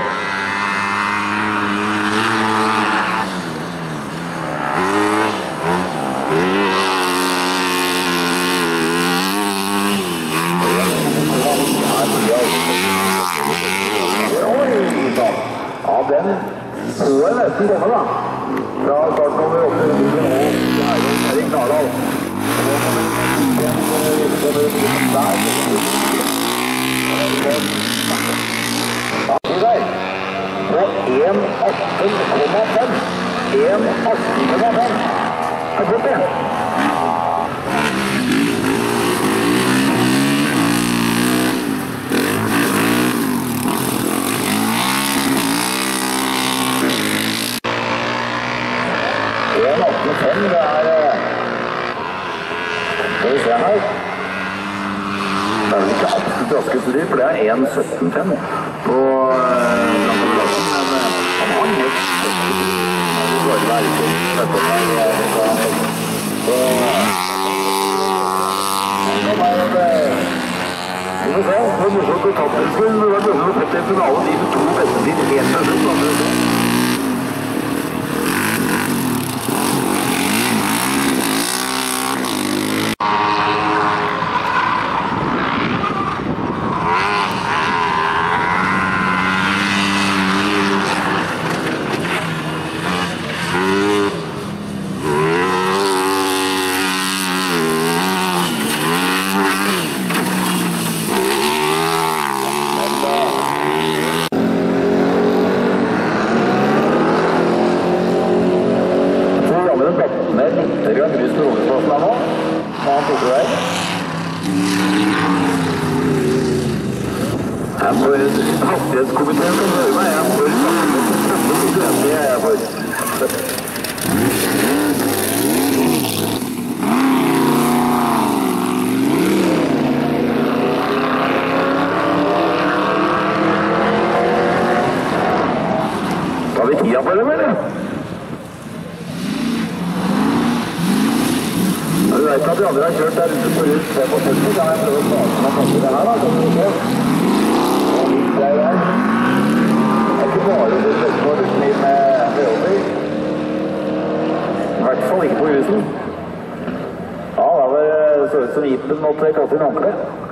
Ja, den får jeg nesten komme da. Fra startnummer åtte hundre og Eirik Nardal. Der. På en atten komma fem. en atten komma fem. Er det det? en atten komma fem, det er... Skal vi se her. Det er vel ikke absolutt raskeste tid, for det er en sytten komma fem på Blankeplassen, men han har nok han vil bare være på dette her. Så... Vi må se, det er morsomt å ta på det. Det var dønner å fette en finale, de med to beste tid, helt øvrigt. Hastighetskomiteen kan høre meg, jeg er for sakte, det er jeg for. Tar vi tida på dem, eller? Ja, du vet at de andre har kjørt der ute på rundt femogførti, så kan jeg prøve å starte med kanskje det her da, kan du se. Det er ikke bare det spørsmålet du snitt med Veover. I hvert fall ikke på husen. Ja, da var det så ut som Ipen måtte kaste inn ankle.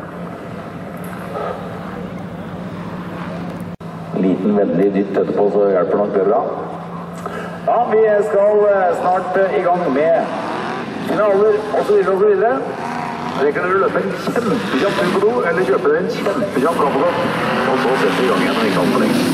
Liten vennlig dytt etterpå, så hjelper nok det bra. Ja, vi skal snart i gang med finaler og så videre og så videre. Rekker dere løpe en kjempekjapp tur på do, eller kjøpe dere en kjempekjapp kaffekopp, og så setter vi i gang igjen og ikke alt for lenge.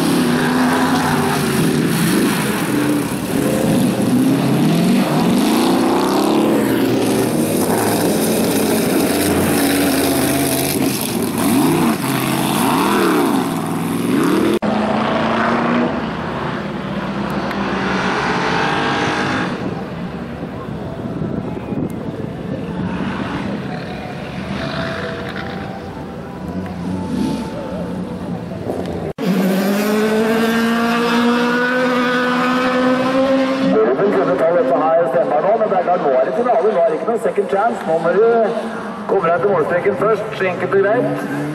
Second chance, nå må du komme deg til målstreken først, så enkelt og greit.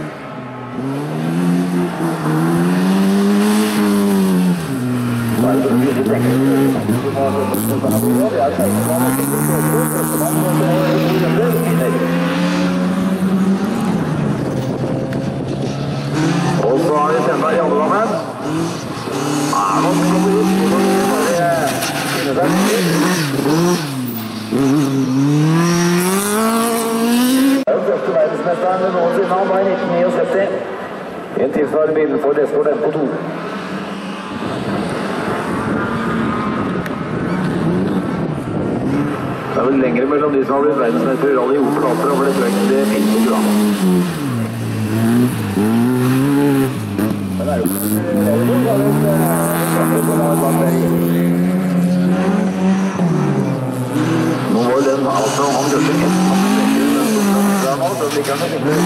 Så er det så mye tenker du må ha det på denne bordet, det er førstemann og førstemann og førstemann og så har vi Stenberg i andre dammen. Ja, nå skal vi ut, nå skal vi bare finne seg. Første verdensmesteren noensinne, han var i nitten syttini. En tilsvarende bil for Escort M K to. Det er vel lengre mellom de som har blitt verdensmester i rally Opel Astra, for det tror jeg ikke det finnes ikke da. Men det er jo nå var den Astra, han kjørte ett nå, så ligger han ikke.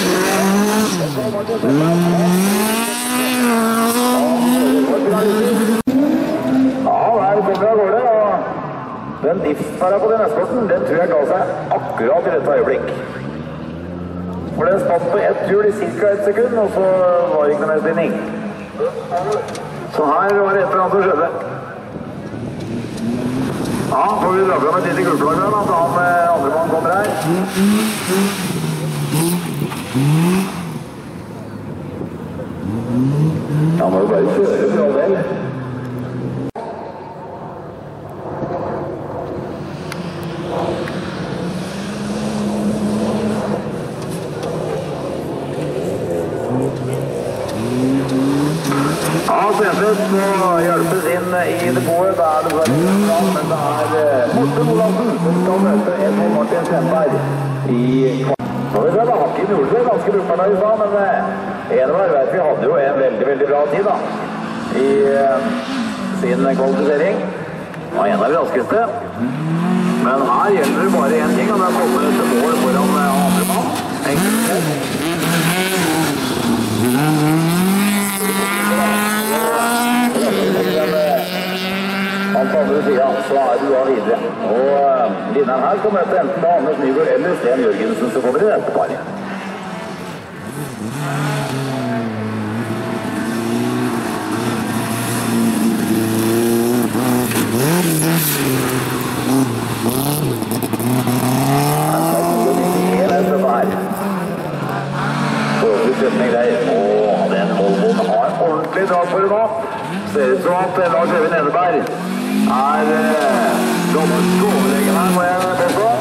Ja, her kommer jeg av gårde, og den diffsfæra på den Escorten, den tror jeg ga seg akkurat i dette øyeblikk. For det stod på ett hjul i cirka ett sekund, og så var det ikke noe mer spinning. Så her var det et eller annet som skjedde. Ja, får vi dra fram et lite gulplagg da, så han andre mann kommer her. Ja, må jo bare kjøre for all del. Ja, Stenseth må hjelpes inn i depotet. Da er det bare bra, men det er Morten Olafsen som skal møte Edmund Martin Stenberg i kvart. Nå vil jeg da Hakken gjorde det ganske brukbart her i stad, men Eneberg vet vi hadde jo en veldig, veldig bra tid da i sin kvalifisering. Han var en av de raskeste. Men her gjelder det bare en ting, og det er å komme til mål foran andre mann. Enkelt. Han på andre siden, så er du da videre. Og vinneren her skal møte enten da Anders Nygaard eller Sten Jørgensen, som kommer i dette paret. Åh, den Volvoen har ordentlig drag for det nå. Ser ut som at Lars Øyvind Eneberg er ganske overlegen her, må jeg påstå.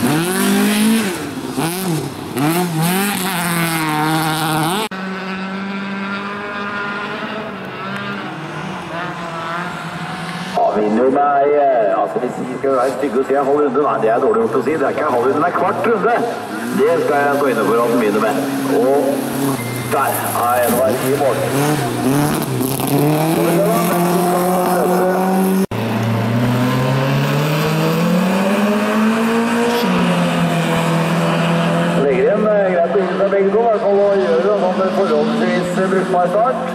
Han vinner jo med, altså hvis vi skal være stygge og si en halv runde, nei, det er dårlig gjort å si, det er ikke en halv runde, det er kvart runde. Det skal jeg stå inne for at han begynner med. Og der er Eneberg i mål. Legger igjen greit å inn seg begge to, i hvert fall å gjøre det sånn en forholdsvis brukbar start.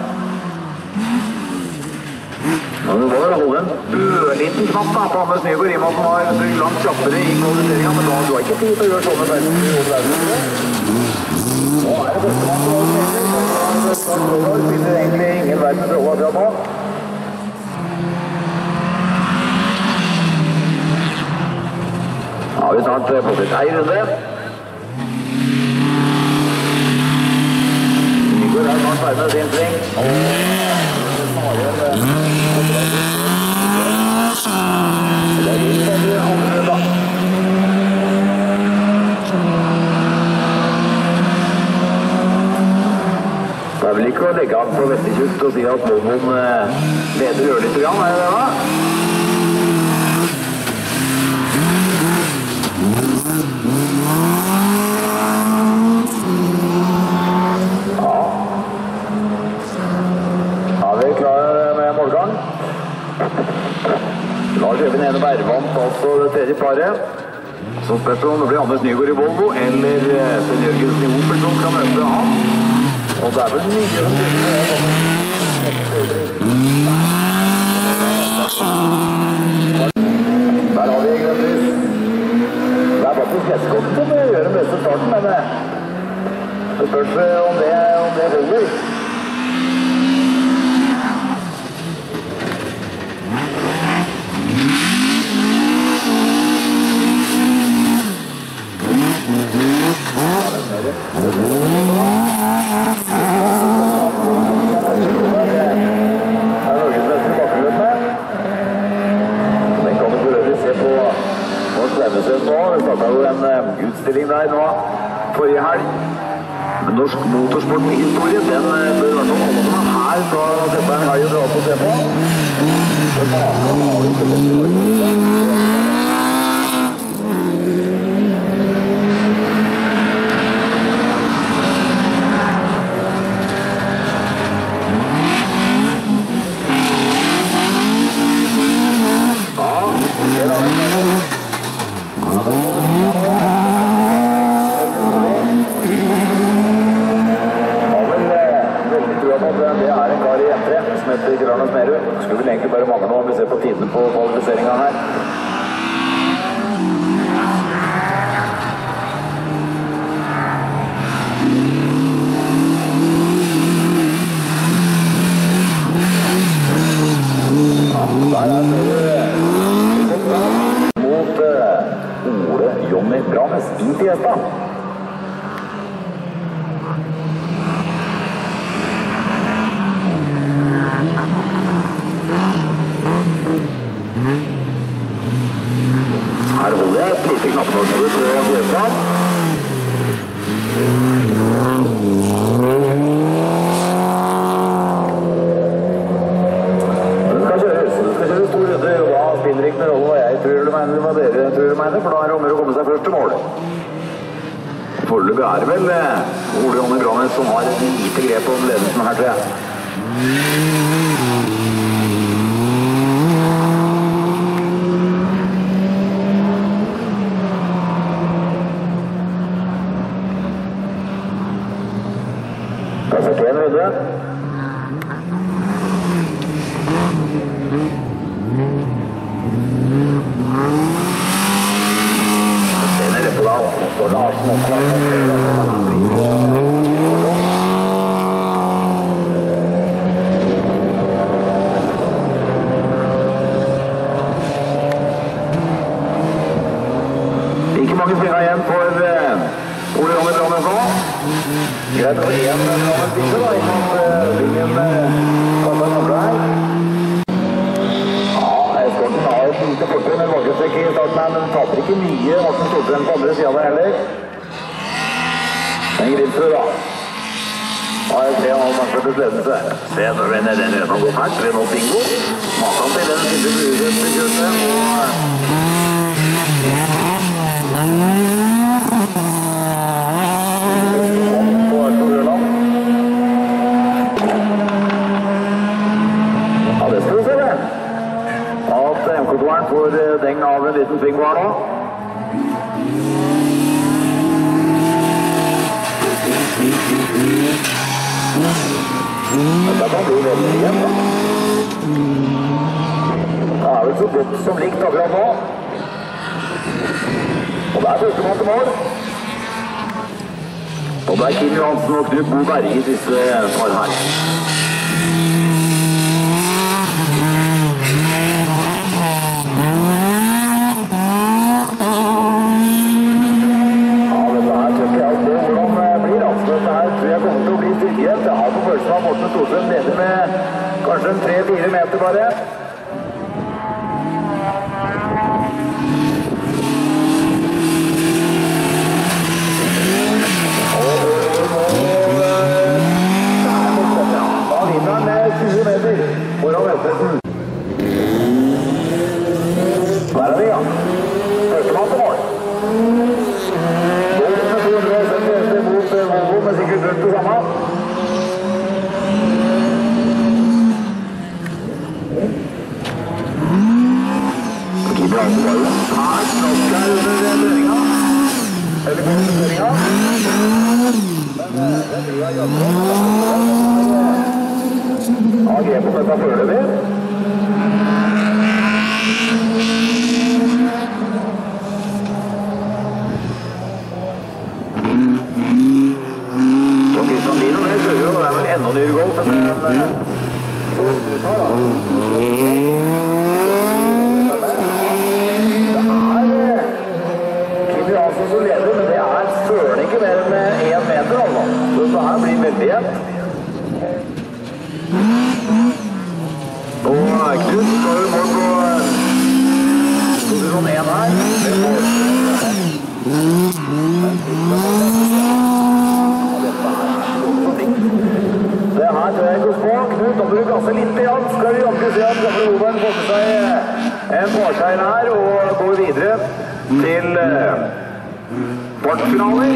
Nå må vi holde en ørliten knapp da på Anders Nygaard, i og med at han var langt kjappere i kvalifiseringen, men da har du ikke tid til å gjøre sånne verden. Nå er det første mann som har det finner egentlig ingen verdens rolle akkurat nå. Ja, vi snart på sitt ei runde. Nygaard er snart ferdig med sin sving. Det er litt bedre andre da. Det er vel ikke å legge an på veldig tjukt og si at Volvoen leder ørlitt grann, er det det da? Ja. Ja, vi er klare med målgang. Lars Øyvind Eneberg vant altså det tredje paret. Så spørs det om det blir Anders Nygaard i Volvo eller Sten Jørgensen i Opel som skal møte han. Og det er vel mye å der har vi egentlig. Det er faktisk Hesskott som gjør den beste starten, men det spørs om det, om det holder. Det startet jo en utstilling der nå forrige helg. Men norsk motorsporthistorie, den bør i hvert fall holde med her, så dette er en helg å dra på å se på. Skulle vel egentlig bare mange nå om vi ser på tiden på kvalifiseringen her. enn hva dere tror du mener, for da er det om å komme seg først til mål. Foreløpig er det vel Ole Jonny Granes som har et lite grep om ledelsen her, tror jeg. Kasser en runde. Så Larsen også ikke mange springer igjen for Ole Jonny Granes nå. Greit å få en Granes siste da, innom linjen Kasper Nordre her. Eskorten har et lite fortid med bakgrunnsrekk i starten her, men taper ikke mye Morten Storstrøm på andre siden der heller. En Grimsrud da. Har jeg tre og en halv mannsjøpes ledelse. Se, når vi er nede i den røden går fælt, vi er nå bingo. Makan til den siste fluerøst til kjøttet, og på Østland. Ja, det skal vi se det. At M K to-eren får deng av en liten sving var nå. Dette kan bli veldig igjen da. Det er vel så godt som likt akkurat nå. Og det er førstemann til mål. Og det er Kim Johansen og Knut Bo Berge i siste svaret her. Morten Storstrøm leder med kanskje en tre-fire meter bare. Da vinner han med tjue meter foran Vestretten. Der er vi, ja. Førstemann til mål. Bolten med to hundre og sytti hester mot Volvo med sikkert rundt det samme. Det var jo svært nok her under døringa. Eller på døringa. Men det blir jeg gjør på. Ja, grep på dette føler vi. Så Kristian Dino, det kjører jo, det er vel enda nyere golf, men så tar da. Som leder, men det er søren ikke mer enn en meter altså. Så det her blir veldig jevnt. Og Knut skal jo mål på posisjon én her. Det her tror jeg går på. Knut, da må du gasse litt igjen. Skal vi jamke se at gamle Hoveren får med seg en parseier her og går videre til kvartfinaler.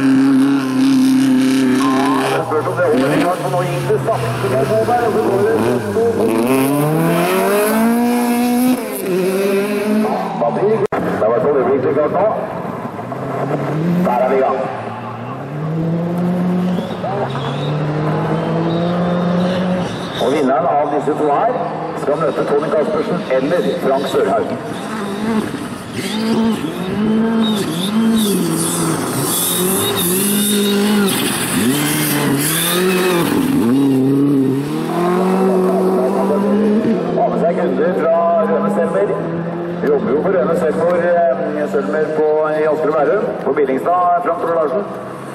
Ja, det spørs om det holder i gang, for nå gikk det sakte med Hoveren, og så går det ja, da blir det det er i hvert fall øyeblikkelig klart nå. Der er vi i gang. Og vinneren av disse to her skal møte Tony Kaspersen eller Frank Sørhaug. Ha med seg kunder fra Rønne Selmer. Vi jobber jo for Rønne Selmer, Selmer på, i Asker og Bærum, på Billingstad, Frank Tore Larsen.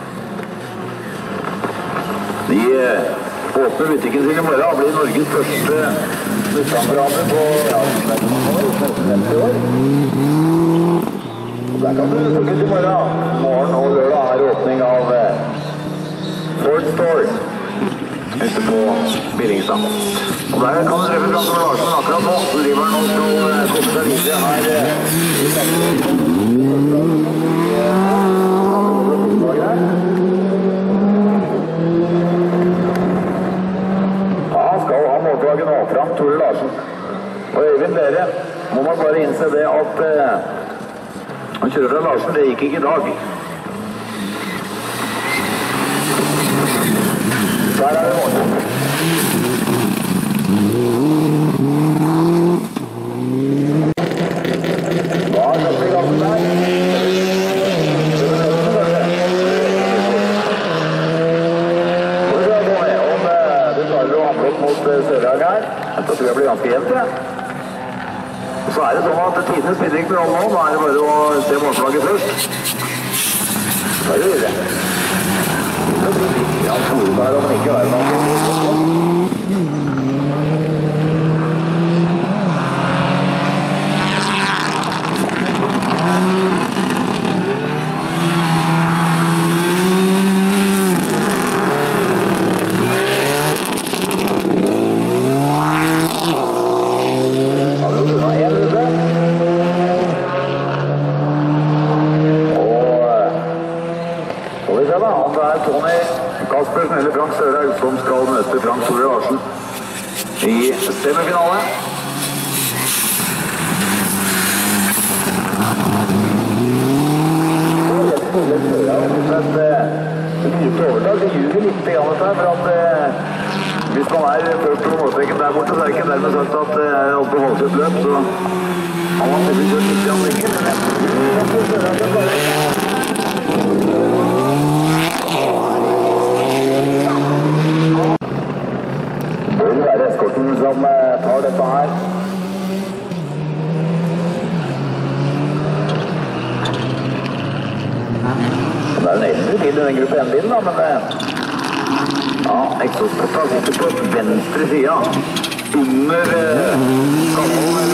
De åpner butikken sin i morgen og blir Norges første snuttapparater på ja, femti år. Der kan du lukke til morgen. Morgen og lørdag er åpning av Ford Store. ute på Billingstad. Og der kan du treffe Frank Ole Larsen akkurat nå. Så driver han og skal komme seg videre her. Ja, skal ha målplagen nå, Frank Ole Larsen. Og Øyvind dere, må man bare innse det at eh, han kjører fra Larsen, det gikk ikke i dag. Der er det Morten. Hva er det i gangen der? Hvor skal jeg gå med? Om du klarer å hamle opp mot Sørhag her, da tror jeg blir ganske jevnt, ja. Og så er det sånn at tidene spiller ikke med rolle nå, da er det bare å se målflagget først. Da gjør vi det. Ja, Tore der, om ikke være noe. Kaspersen eller Frank Sørhaug som skal møte Frank Ole Larsen i semifinale. Det nyte overtak, det ljuger litt grann her, for at eh, hvis man er først på målstreken der borte, så er det ikke dermed sagt at det er oppe på holdt løp, så har man selvfølgelig kjørt litt grann lenger, men det er eskorten som tar dette her. Det er en eldre bil i den gruppe N-bilen da, men ja, eksospotta sitter på venstre sida under kampen.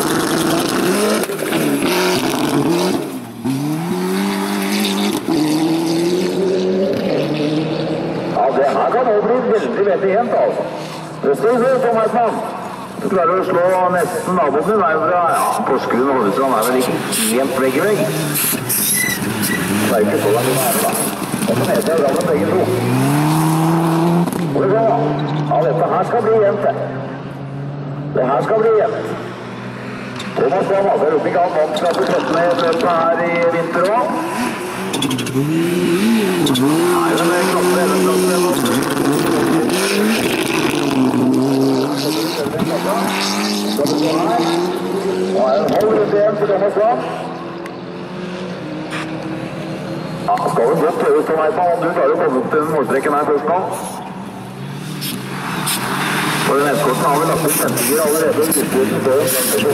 Ja, det her kan også bli veldig, veldig jevnt, altså. Det står så, Thomas Mann. Du klarer å slå nesten naboen din, er jo fra, ja, Porsgrunn og Hordaland er vel ikke helt vegg i vegg. Det er ikke så langt unna her, da. Og så heter jeg rammet begge to. Og det går, ja, dette her skal bli jevnt, det. Det her skal bli jevnt. Thomas Mann, altså, jeg håper ikke han vant skal fortsette med løpet her i vinter også. Nei, men det er klasse, det er klasse, det er klasse. Så det går her. Og er en halv rundt igjen til Thomas Mann. Ja, skal vi godt prøve Thomas Mann, om du klarer å komme opp til den målstreken her først nå. For den eskorten har vi lagt ut sendinger allerede, og utbrutten før den så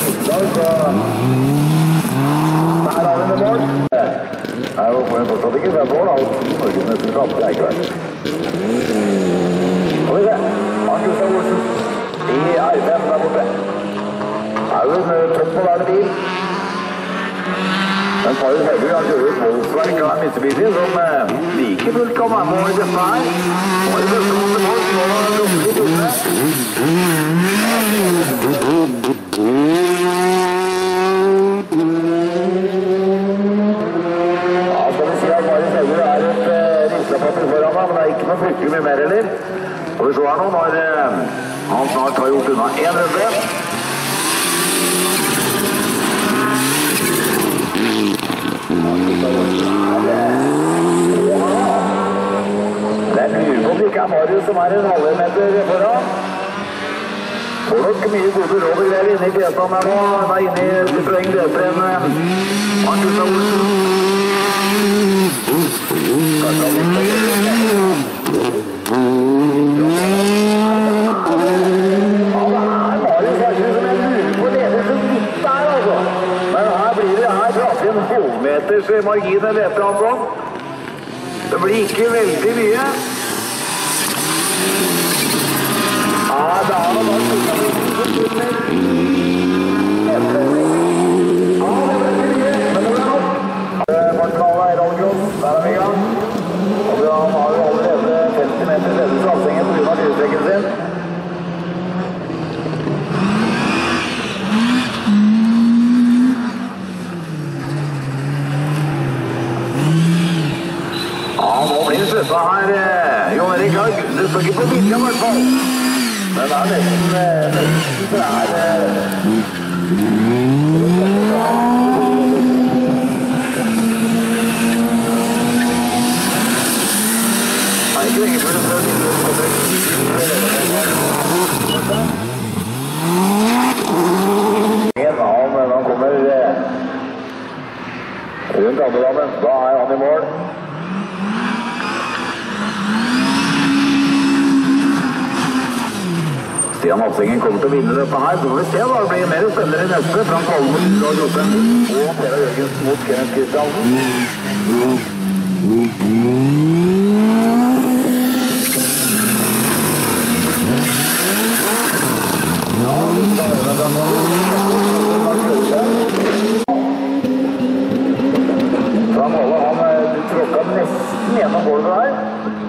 her har vi med mål. Her får jeg fortsatt ikke se på, da, og Norgesmesterskap, det er ikke vært. Og vi ser, Arne Gustav Olsen i R fem der borte. Her er jo en topp på hver bil. Men Paris Hauger har kjøret et Volkswagen av Mitsubishi som like fullt kan være med i dette her. Nå er det første mot til mål, nå er det rommelig turne. Ja, skal vi si at Paris Hauger er et rislapapper foran meg, men det er ikke noe fryktelig mye mer heller. Og vi så her nå, når han snart har gjort unna en runde. Det er mye på ikke er Marius som er en halve meter foran. Får nok mye gode råd og greier inne i fjesan her nå. Han er inne i Citroën D tre en Arne Gustav Olsen. Halvmeters margin eller et eller annet sånt. Det blir ikke veldig mye. Ja, det er noe bare slik at vi ikke finner. Ja, det ble ikke mye, men det ble nok. Martinale er Rallcross, der er vi i gang. Og han har jo allerede femti meter ledelse avstengende på det står ikke på bildet i hvert fall. Men det er nesten, nesten så det er... Det er ikke lenge før det står en av, men han kommer rundt andre dammen. Da er han i mål. Stian Hafsingen kommer til å vinne dette her. Så får vi se da, det blir mer spillere i neste. Frank Holm mot Ulrag Jossen og Pera Jørgensen mot Kenneth Kristiansen. Frank Holm, han tråkket nesten gjennom gulvet der.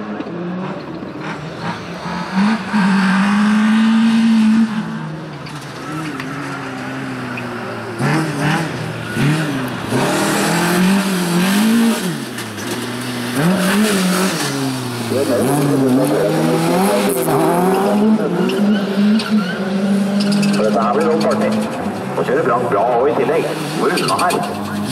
For dette her blir noe party. Og kjører bra, bra og i tillegg. Hvor er unna her?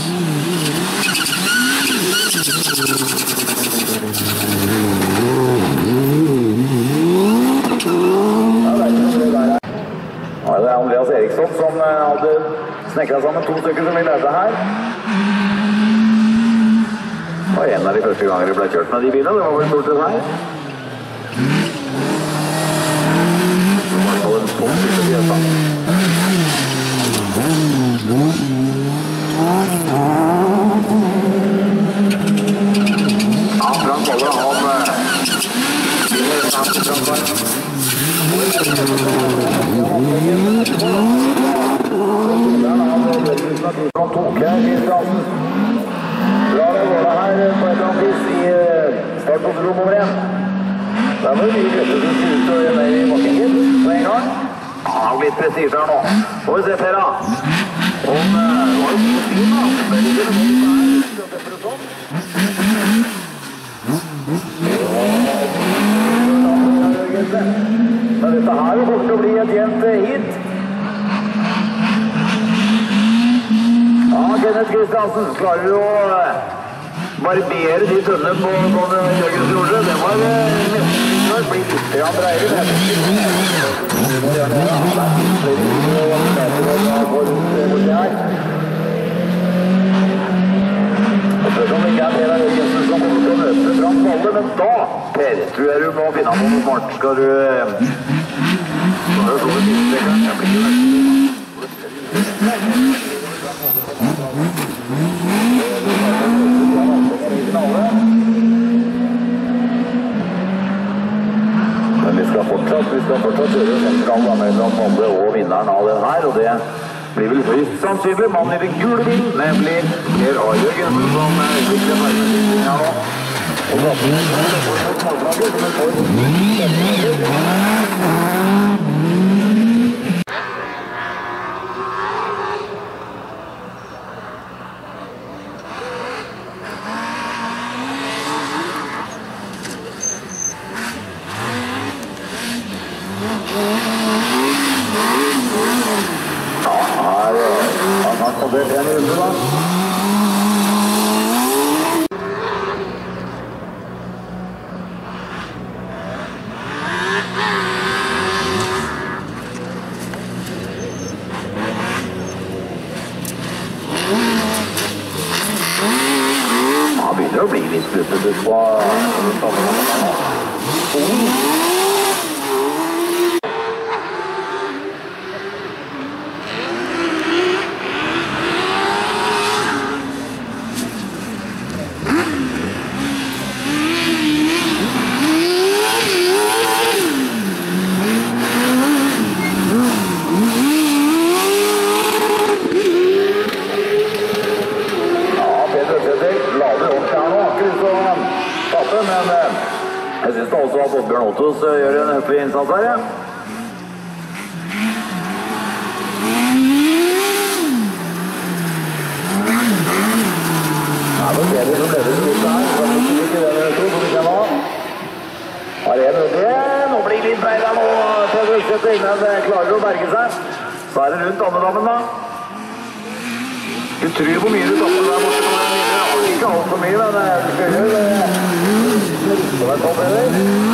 Ja, det er Andreas Eriksson som hadde snekret sammen to stykker som vi lærte her. Det var en av de første ganger det ble kjørt med de bilene. Det var vel stort sett her. Det var i hvert fall en sånn type bjøtta. Ja, Frank Holle, han vinner den her til Frank. Han tok her i straten. Bra det går det her på et eller annet vis i startposisjon nummer én. Der var det mye krefter som ser ut til å gjøre mer i bakkingen på en gang. Han har blitt prestisje her nå. Får vi se Pera. Om det var jo så fin da. Det er ikke noe som er men dette her kommer til å bli et jevnt hit. Ja, Kenneth Kristiansen klarer å barbere de tønnene på både Jørgens Jorge. Det var nesten det blir litt grann breiere. Og så som ikke er Pera Jørgensen som kommer til å møte Frank Holle, men da, Per, tror jeg du må finne noe smart. Skal du... Skal du slå det tilstrekkeren? Jeg blir ikke men vi skal fortsatt, vi skal fortsatt gjøre sentralen mellom Molde og vinneren av den her, og det blir vel høyst sannsynlig mann i den gule bilen, nemlig Per A. Jørgensen, som utvikler farmestilling her nå. Og da får vi fortsatt småflagget, som får det er en runde da. Ja, det begynner å bli litt sluttet på men jeg synes da også at Oddbjørn Ottos gjør en høflig innsats her, ja. Ja, det ser vi som leder ut her. Så det er ikke det vi tror, som vi kjenner av. Har en det. Nå blir det litt feil da nå. Peder Økseth innan klarer å berge seg. Så er det rundt andedammen da. Du tror hvor mye du tapper der borte. Det har ikke alt for mye, men det skal gjøre det. Det riktig meg sånn, eller?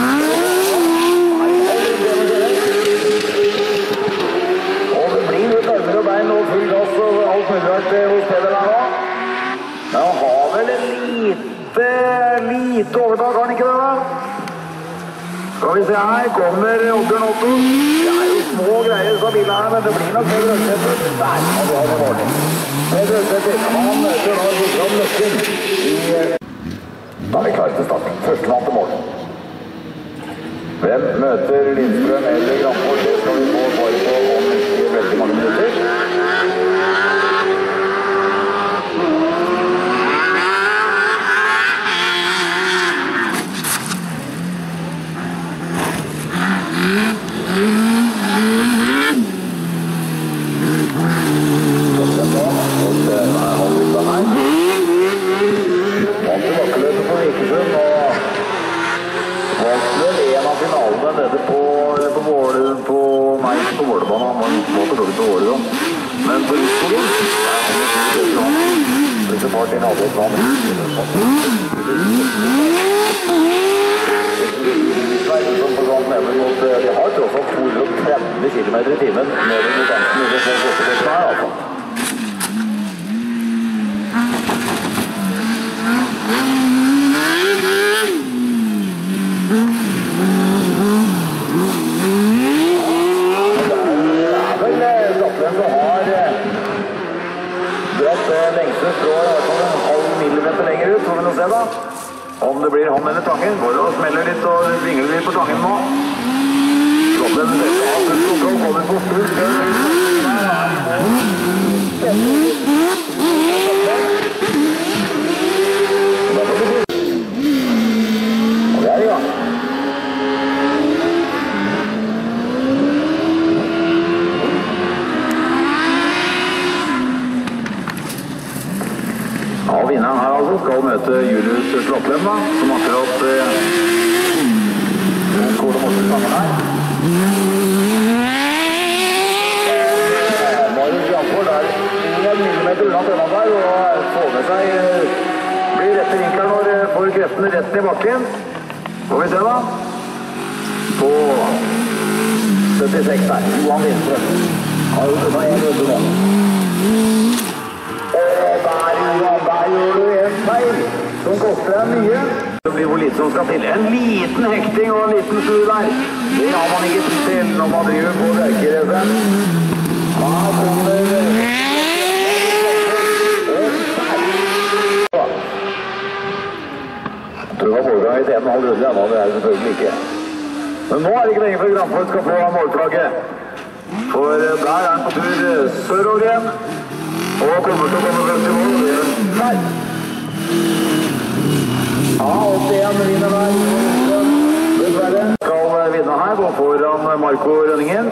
Og det blir litt armer og bein og full gass og alt mulig hos Peder der nå. Men han har vel en lite, lite overtak, har han ikke det da? Skal vi se her, kommer Oddbjørn Otto. Det er jo små greier fra bilen her, men det blir nok Peder Økseth. Der har vi hatt en ordning. Peder Økseth, han møter da Gudbrand Løkken i... Da er vi klare til start. Førstemann til mål. Hvem møter Lindstrøm eller Granford? Det skal vi få bare på om ikke veldig mange minutter. Men på utstillingen er det bare til alle planer. De har tross alt to hundre og tretti kilometer i timen ned mot dansen i det første her, altså. Lengste strå er en halv millimeter lenger ut, får vi nå se da. Om det blir hånd eller tangen, går det og smeller litt og vingler litt på tangen nå. Slåtten dette har full kontroll, kommer på full kjør. Og det er i gang. Vinneren her altså skal møte Julius Slåttlem da, som akkurat eh, går det måtte sammen her. Marius Granford er en millimeter unna tømmen der og får med seg, blir rett i vinkelen når får kreftene rett i bakken. Får vi se da. På syttiseks der, Johan Lindstrøm. Har jo det en runde nå. Der gjør du en feil som koster deg mye. Det blir hvor lite som skal til. En liten hekting og en liten slu der. Det har man ikke tid til når man driver på Bjerkereisen. Da kommer... Jeg tror det var målgang i en og en halv runde. Ja, det er det selvfølgelig ikke. Men nå er det ikke lenge før Granford skal få målflagget. For der er han på tur sørover igjen. Og kommer til å komme frem til mål. Nei! Ja, åttien vinner der. Dessverre skal vinne her, gå foran Marco Rønningen.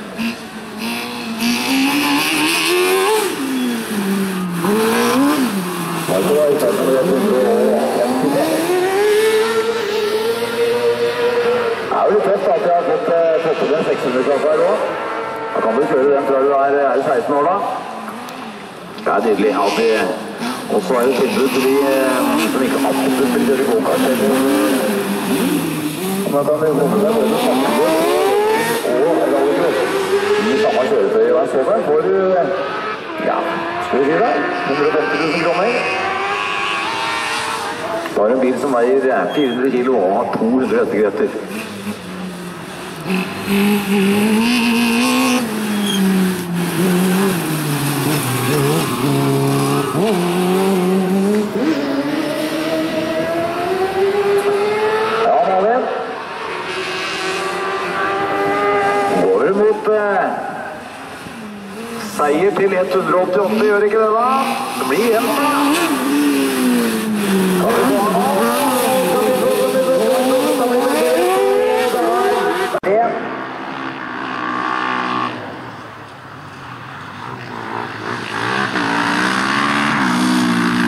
Marco er i starten med dette. Det er jo litt tøft at jeg har fått fått den seks hundre-klasse her også. Da kan du kjøre den, tror jeg du er, er seksten år da. Det er tydelig at vi også har et tilbud til de som ikke absolutt vil kjøre go-kart. Og da kan vi komme deg både samtidig og rallycross i samme kjøretøy. Og en sånn får du, ja, skal vi si det, hundre og femti tusen kroner. Du har en bil som veier fire hundre kilo og har to hundre hestekretter. Ja, Malin. Går mot eh, seier til ett hundre og åttiåtte, gjør ikke det da? Det blir igjen da. Kan vi få han av?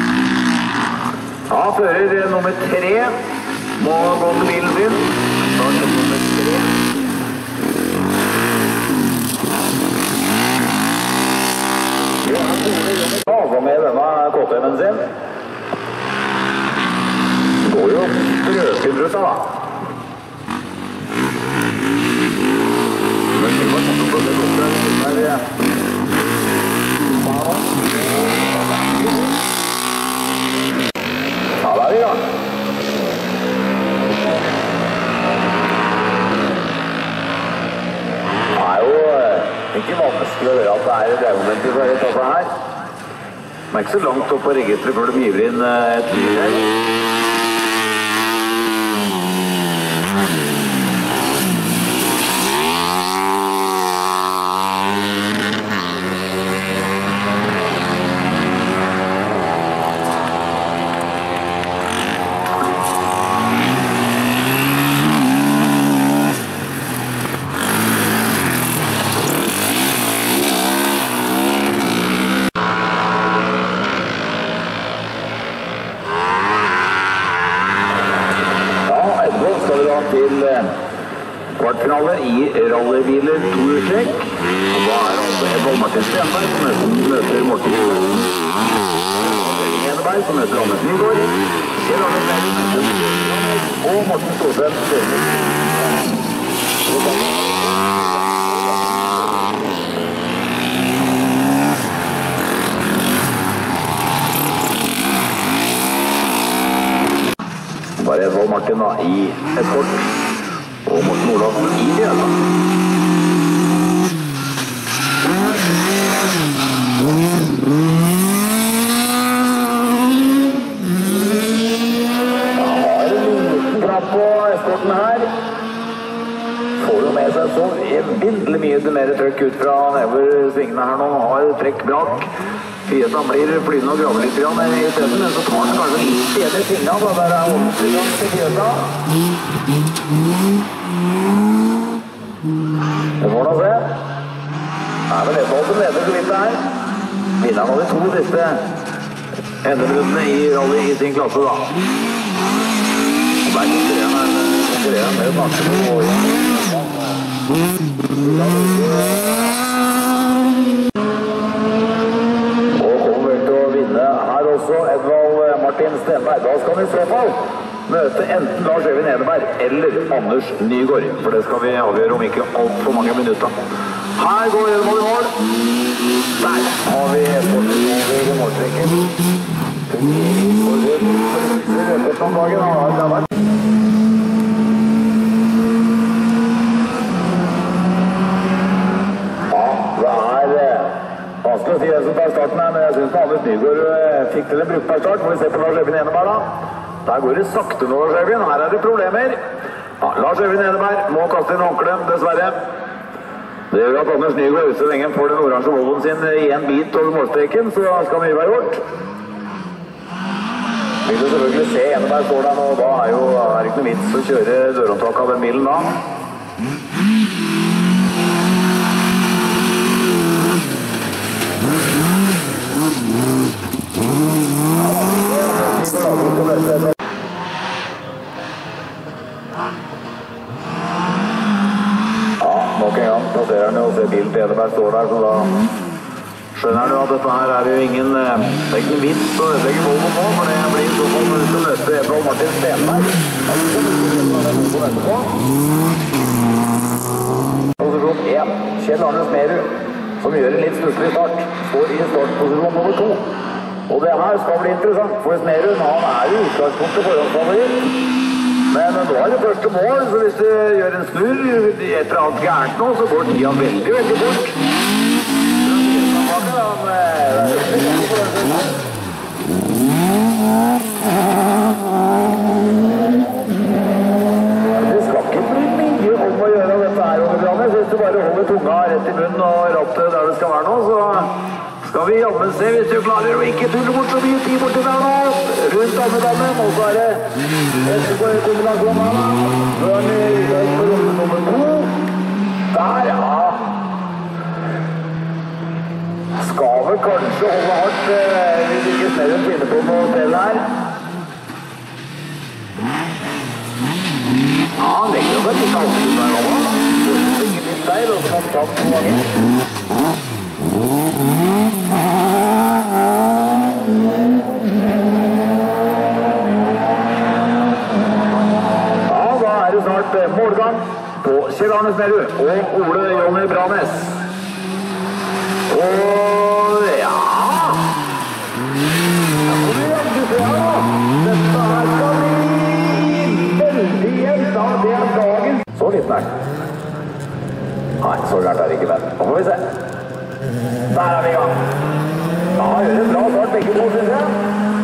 Ja, fører nummer tre må gå til bilen sin. Da vanskelig å høre at det er drevmoment i dette her. Det er ikke så langt opp på registeret før de giver inn et fyr her. Til kvartfinaler i rallybiler to-trekk. Og da er det altså Edvald Martin Stenberg som møter Morten Eneberg, som møter Anders Nygaard. Kjell Arne Smeller og Morten Storfeld. Bare Edvald Martin da, i eskort, og Morten Olafsen i Jøda. Da har en liten kraft på eskorten her. Får jo med seg så vindelig mye mer trøkk ut fra nedover svingene her nå. Har trekk brak. Fiesta blir flyende og graver litt i stedet, men så tar den kanskje litt igjen i tingene, da der er omstillingen til Fiesta. Det får da se. Her er vel Edvald som leder så vidt det her. Vinneren av de to siste endebruddene i rally i sin klasse da. Og der konkurrerer han med å snakke på våre. Også Edvald Martin Stenberg. Da skal vi i så fall møte enten Lars Øyvind Eneberg eller Anders Nygaard, for det skal vi avgjøre om ikke alt for mange minutter. Her går Edvald i mål. Der har vi Edvald i måltrekken. Vanskelig å si hvem som tar starten her, men jeg synes Anders Nygaard fikk til en brukbar start. Må vi se på Lars Øyvind Eneberg da. Der går det sakte nå, Lars Øyvind. Her er det problemer. Ja, Lars Øyvind Eneberg må kaste inn håndkle, dessverre. Det gjør at Anders Nygaard, så lenge han får den oransje Volvoen sin i en bit over målstreken, så skal mye være gjort. Vil du selvfølgelig se Eneberg står der nå, og da er jo er det ikke noe vits å kjøre dørhåndtak av den bilen da. Ja, nok en gang passerer han jo og ser bilen til Eneberg står der, så da skjønner han jo at dette her er jo ingen, det er ikke noe vits å ødelegge Volvo på, for det blir i så fall når du skal møte Edvald Martin Stenberg. Posisjon én, Kjell Arne Smeller, som gjør en litt stusslig start, står i startposisjon nummer to. Og det her skal bli interessant, for Smeller, han er jo utgangspunktet forhåndsfavoritt. Men nå er det første mål, så hvis du gjør en snurr et eller annet gærent nå, så går tida veldig, veldig fort. Det skal ikke bli mye om å gjøre dette her, Ole. Hvis du bare holder tunga rett i munnen og rattet der det skal være nå, så skal vi jammen se hvis du klarer å ikke tulle bort så mye tid borti der nå. Rundt damedammen, og så er det etter på kombinasjonen her da. Så er vi i gang på runde nummer to. Der, ja. Skal vel kanskje holde hardt, hvis ikke Smeller finner på noe selv her. Ja, han legger jo vel ikke alltid der nå. Det er ikke litt der, og så kan han ta to ganger. Ja, da er det snart målgang på Kjell Arne Smeller og Ole Jonny Branes. Og ja, dette her skal bli veldig jevnt da, det er dagen. Så litt nært. Nei, så gærent er det ikke, men nå får vi se. Der er vi i gang. Da gjør det bra start begge to, synes jeg.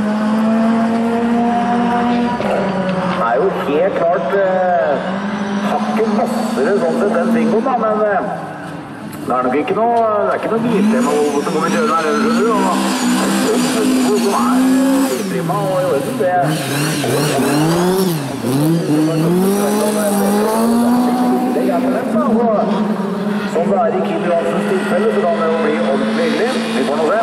Det er jo helt klart eh, hakket massere sånn til den svingoen da, men eh, det er nok ikke noe, det er ikke noe biltema som kommer til å gjøre her, skjønner du? Og det er sånn som er bilprima og i orden, det er som det er i Kim Johansens tilfelle, så kan det jo bli ordentlig hyggelig. Vi får nå se.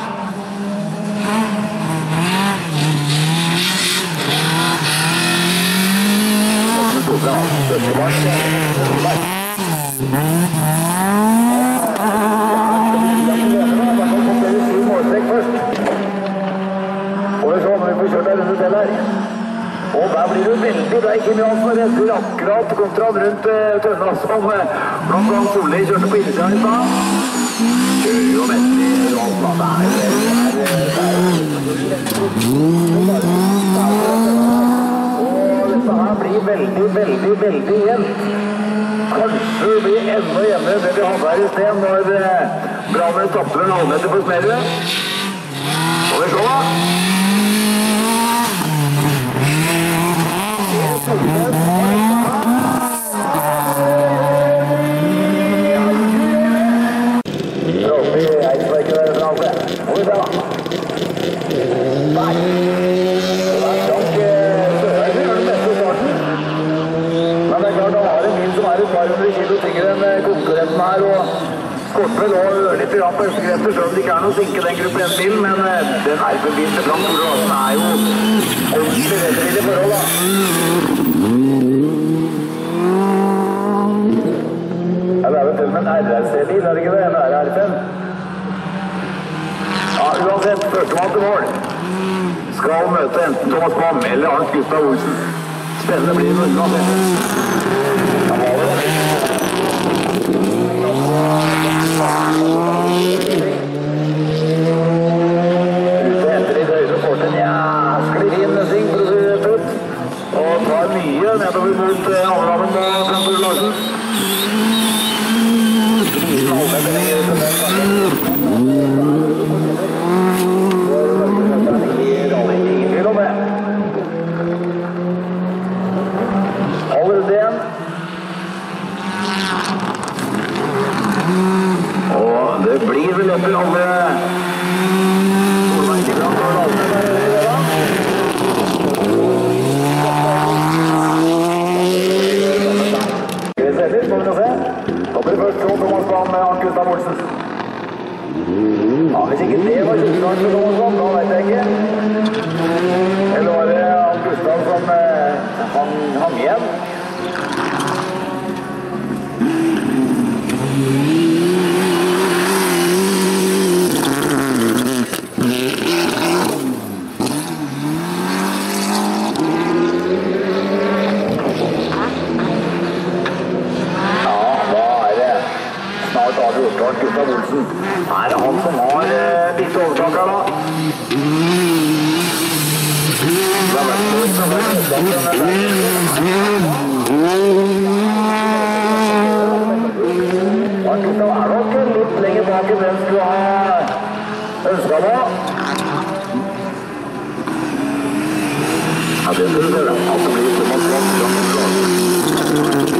Og der blir det veldig bra. Kim Johansen redder akkurat kontra rundt Tønna som blant annet Solli kjørte på innsiden i stad. Kjører jo veldig Johansen. Og dette her blir veldig, veldig, veldig jevnt. Kanskje det blir enda jevnere det vi hadde her i sted når Branner tappte en halvmeter på Smerud. Og vi ser da. Råpe i Eidsberg der fra Alpe. Må vi se da. Nei. Det er klart Sørøy gjør den beste starten. Men det er klart han har en bil som er et par hundre kilo tyngre enn konkurrenten her, og Skortvel og ørlig program på Østekrefter, selv om det ikke er noe sinke den gruppe en bil, men den erbebilen til Frank Tore Larsen er jo ordentlig redelig forhold da. Ja, det er vel til med en R R C-bil, er det ikke det? En R R fem. Ja, uansett, førstemann til mål skal møte enten Thomas Baum eller Arnt Gustav Olsen. Spennende blir det noe uansett. Da var det det. Ute etter litt høyre porten, ja, sklir inn sving putt, og tar mye nedover mot Alrammen og Frank Tore Larsen. Holder det igjen. Og det blir vel etter alle Da blir det først Thomas Baum med Arnt Gustav Olsen. Ja, hvis ikke det var kjøttstart for Thomas Baum, da vet jeg ikke. Eller var det Arnt Gustav som hang, hang igjen? Arnt Gustav Olsen. Er det han som har eh, litt overtak her da? Det har vært noe som har vært Arnt Gustav er nok litt lenger bak enn den skulle ha ønsket nå. Ja, det skulle du se. Alt det blir som man skal.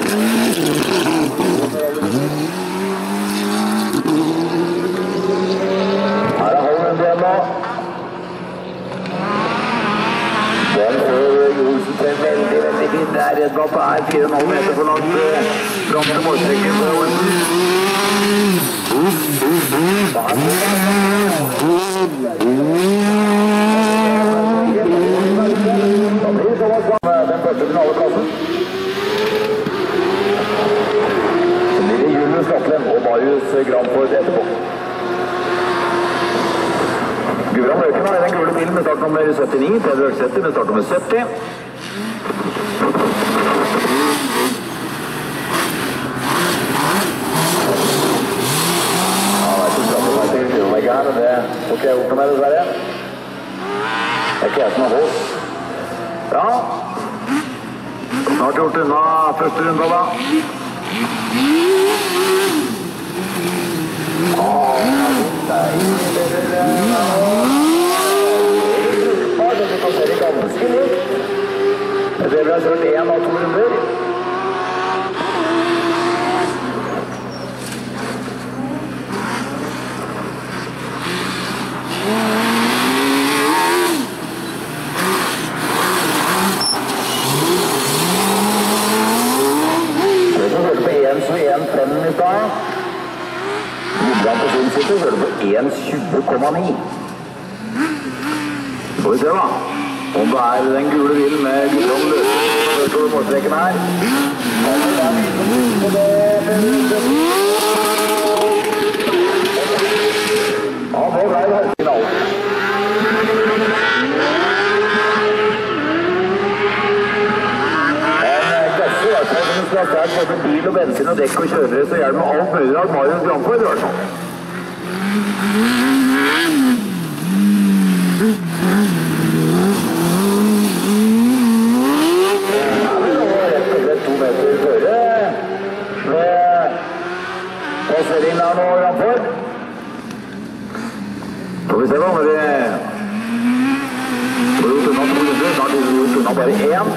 Her er Holmen igjen da. Den får Olsen til veldig, veldig fint. Det er redd på at det er fire komma fem meter for langt fram til målstrekken for Olsen. Da er det Da blir Thomas Baum den første finaleplassen. Så blir det Julius Gatlem og Marius Granford etterpå. Gudbrand Løken har den gule bilen med startnummer syttini, Peder Øksæter med startnummer sytti. Ja, det er ikke straffet meg til kilometer her, men det får ikke jeg gjort noe med dessverre. Det er ikke jeg som har hål. Ja, snart gjort unna første runde da. Det ble kjørt en av to runder. en tjueen fem i stad. Gudbrand på sin side kjører på en tjue komma ni. Får vi se da, om det er den gule bilen med Gudbrand løser på målstreken her. Ja, det ble det finalen. Det er både bil og bensin og dekk og kjørere, så hjelm med alt mulig av Marius Granford, i hvert fall. Ja, vi nå rett og slett to meter føre med passeringen her nå, Granford. Får vi se da, når vi får gjort unna to runder, snart har vi gjort unna bare én.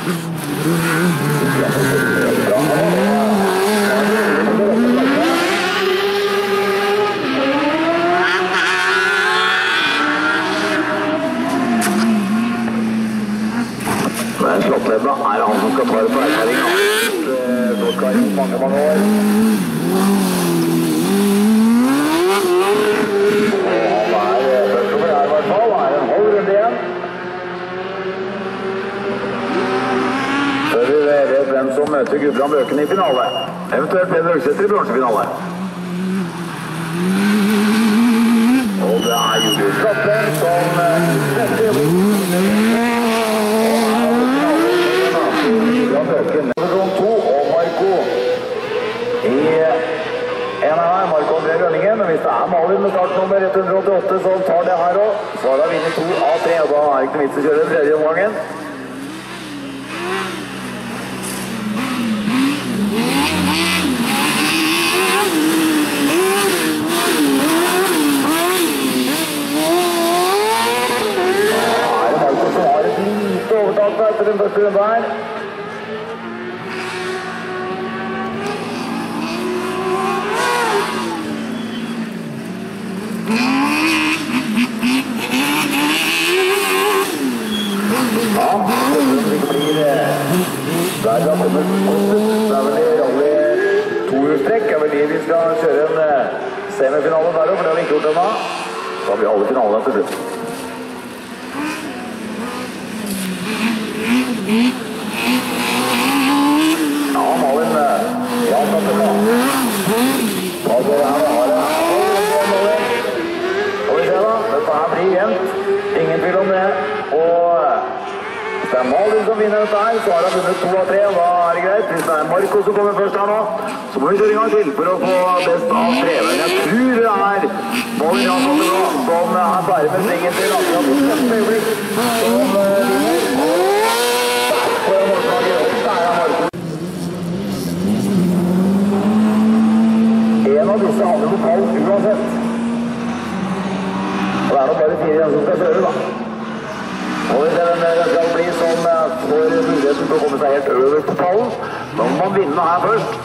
Men Slottlebba er han som skal ta det på erfaring. Folk har gjort mange, mange år. Han er først over her i hvert fall. Han er en halv runde igjen. Før vi vet hvem som møter Gudbrand Løken i finale. Eventuelt Peder Høgsæter i bronsefinale. Og det er Julius Kappen som setter Gudbrand Løken. Divisjon to og Marco i en av her, Marco André Rønningen. Og hvis det er Malin med startnummer ett hundre åttiåtte som tar det her også, så har da vinner to av tre, og da er det ikke noe vits å kjøre den tredje omgangen. Etter den første runde her. Ja, det blir der da kommer det er vel i rally tohjulstrekk, er vel de vi skal kjøre en semifinale der, for det har vi ikke gjort ennå. Så har vi alle finalene til slutt. Ja, Malin, ja, takk for det. Hva går det her, har det? Skal vi se da, dette her blir jevnt. Ingen tvil om det. Og hvis det er Malin som vinner dette her, så har han vunnet to av tre, og da er det greit. Hvis det er Marco som kommer først her nå, så må vi kjøre en gang til for å få best av tre. Men jeg tror det er Malin Jansson som er ferdig med svingen til akkurat i neste øyeblikk. Som vinner. En av disse hadde lokalt uansett. Og det er nok bare fire igjen som skal kjøre, da. Og hvis det skal bli som får muligheten til å komme seg helt øverst på pallen, da må man vinne her først.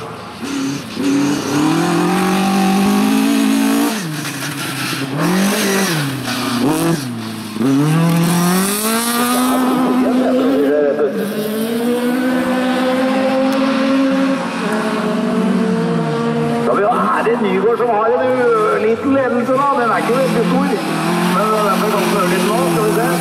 Nygård som har en liten ledelse da, den er ikke veldig stor, men den er ganske ørlig nå, skal vi se.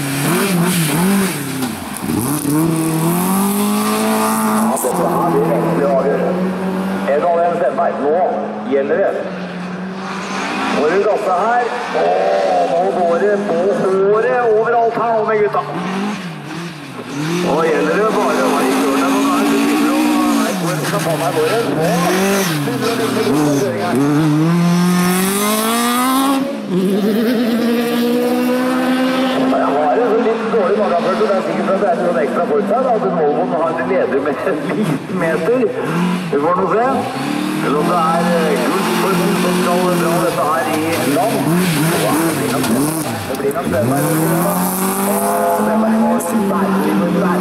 Ja, dette her blir egentlig avgjørende. En av dem stemmer, nå gjelder det. Nå er det gasse her, og nå går det på håret overalt her med gutta. Og gjelder det bare å ha i kjørene noen ganger, så begynner det å være hvor skal på meg går det. Jeg har en litt dårlig mageanførsel, det er sikkert at det er noen ekstra folk her, at Volvoen har en leder med en liten meter. Vi får nå se. Eller om det er gult for som skal bra dette her i land. Det blir nok spennende. Og det var en særlig.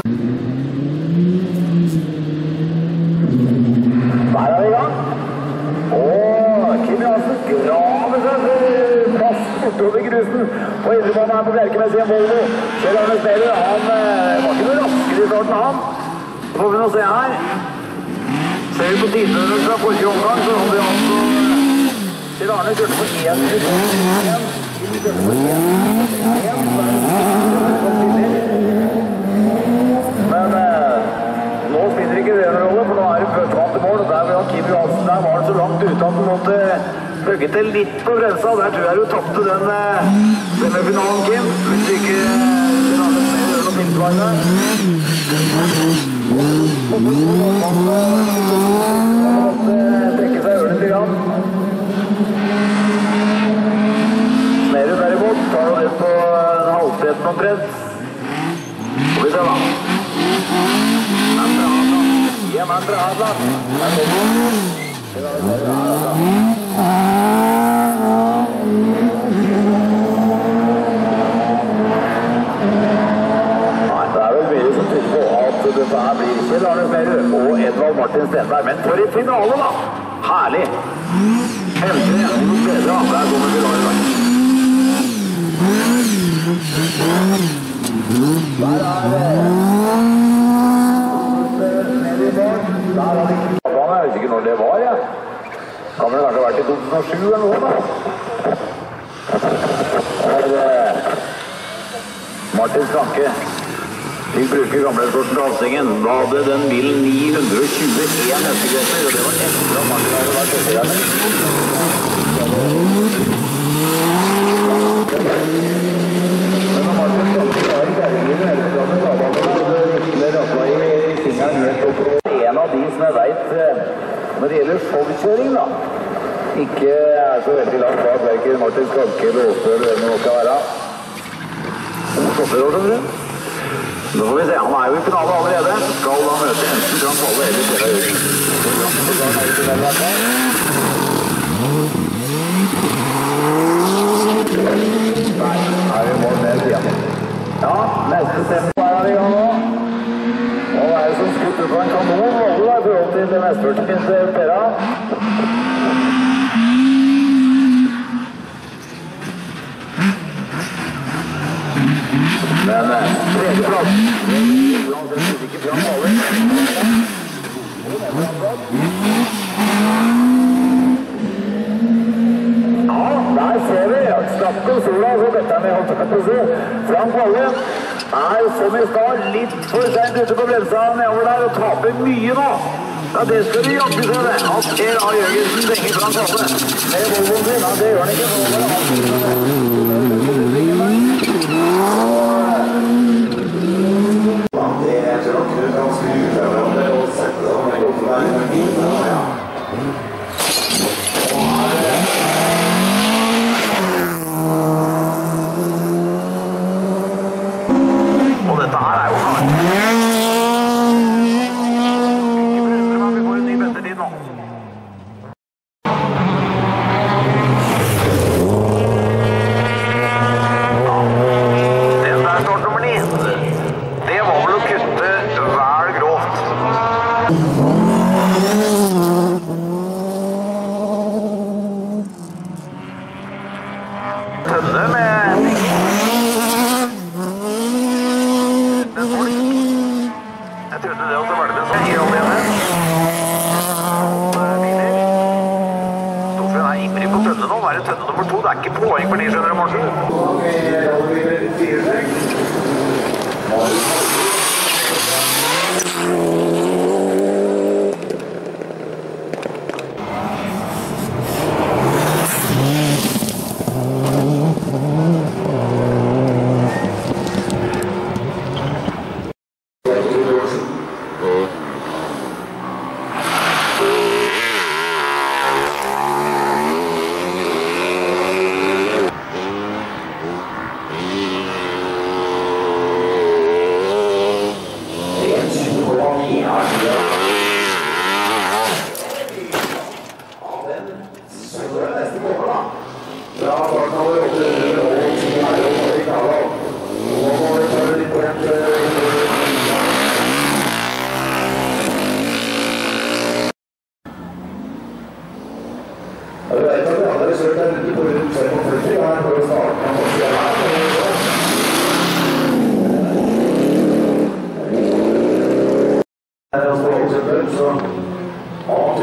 Der er vi i gang. Og Kim Jansen graver seg plass bortover grusen. Og Indrebanen er på Bjerke med sin Volvo. Kjell Arne Sneller, han var ikke noe raskere i starten han. Så får vi nå se her. Ser vi på tidene fra forrige omgang, så hadde vi altså Kjell Arne kjørte på én minutt. Kim kjørte på én Men nå spiller ikke det en rolle, for nå er det førstemann til mål, og der var Kim Johansen, der var det så langt ute at han måtte hugge til litt på bremsa. Der tror jeg du tappte den semifinalen, Kim, hvis du ikke vil ha det med noe tilsvarende. Han måtte trekke seg ørnet til han. Sneru derimot, tar du det på halvseten omtrent. Får vi se da. Ja, man fra Adland. Det var det der, altså. Nei, det er vel mye som tyder på at dette her blir Kjell Arne Sneru og Edvald Martin Stenberg. Men for et finale da! Herlig! Endelig er det noe bedre. Der kommer vi da i dag. Der er det. Jeg vet ikke når det var, ja. Kan vel kanskje ha vært i to tusen og sju eller noe, da. Her, Martin Franke fikk bruke gamleskorten til Hansingen. Da hadde den bilen ni hundre og tjueen hestegresser, og det var etter at Martin hadde vært hestegresser. Men da Martin Franke var i Bergen, eller da med Dabanen, hadde virkelig rasla i fingeren helt opp. En av de som jeg vet, når det gjelder showkjøring da, ikke er så veldig langt bak hverken Martin Skanke eller Åsbø eller hvem det skal være. God stopper da, skjønner du. Nå får vi se, han er jo i finale allerede. Skal da møte enten Frank Valle eller Kjell Jørgen. Nei, her er vi mål med siden. Ja, neste stemme er i gang nå. Og det er som skutt ut på en kanon mål i forhold til det mestvertingen til Pera. Men tredje plass. Uansett ikke bra måler. Ja, der ser vi. Snakker sola, så dette er med holdt på å si. Frank Valle er som i stad litt for sent ute på bremsa nedover der og taper mye nå. Ja, det skal vi jobbe til det. At Per A. Jørgensen denger Frank Valle med Volvoen sin. Ja, det gjør han ikke. Nå var det han som jeg tror nok du kan skru hverandre og sette det om jeg går for deg med bilen. Ja. Og dette her er jo klart. Vi får en ny ventetid nå. Den der står nummer ni. Det var vel å kutte vel grovt. Tønne med jeg trodde det at det var det som gir om igjen. Biler. Storfjøen er ivrig på tønne nå. Nå er det tønne nummer to. Det er ikke poeng for de, skjønner du, Morsen.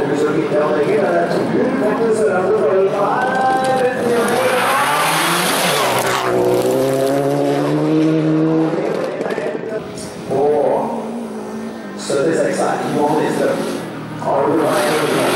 ikke så vidt han lenger. Det er tur faktisk Sørlandet forhold der. Og syttiseks er Johan Lindstrøm. Har du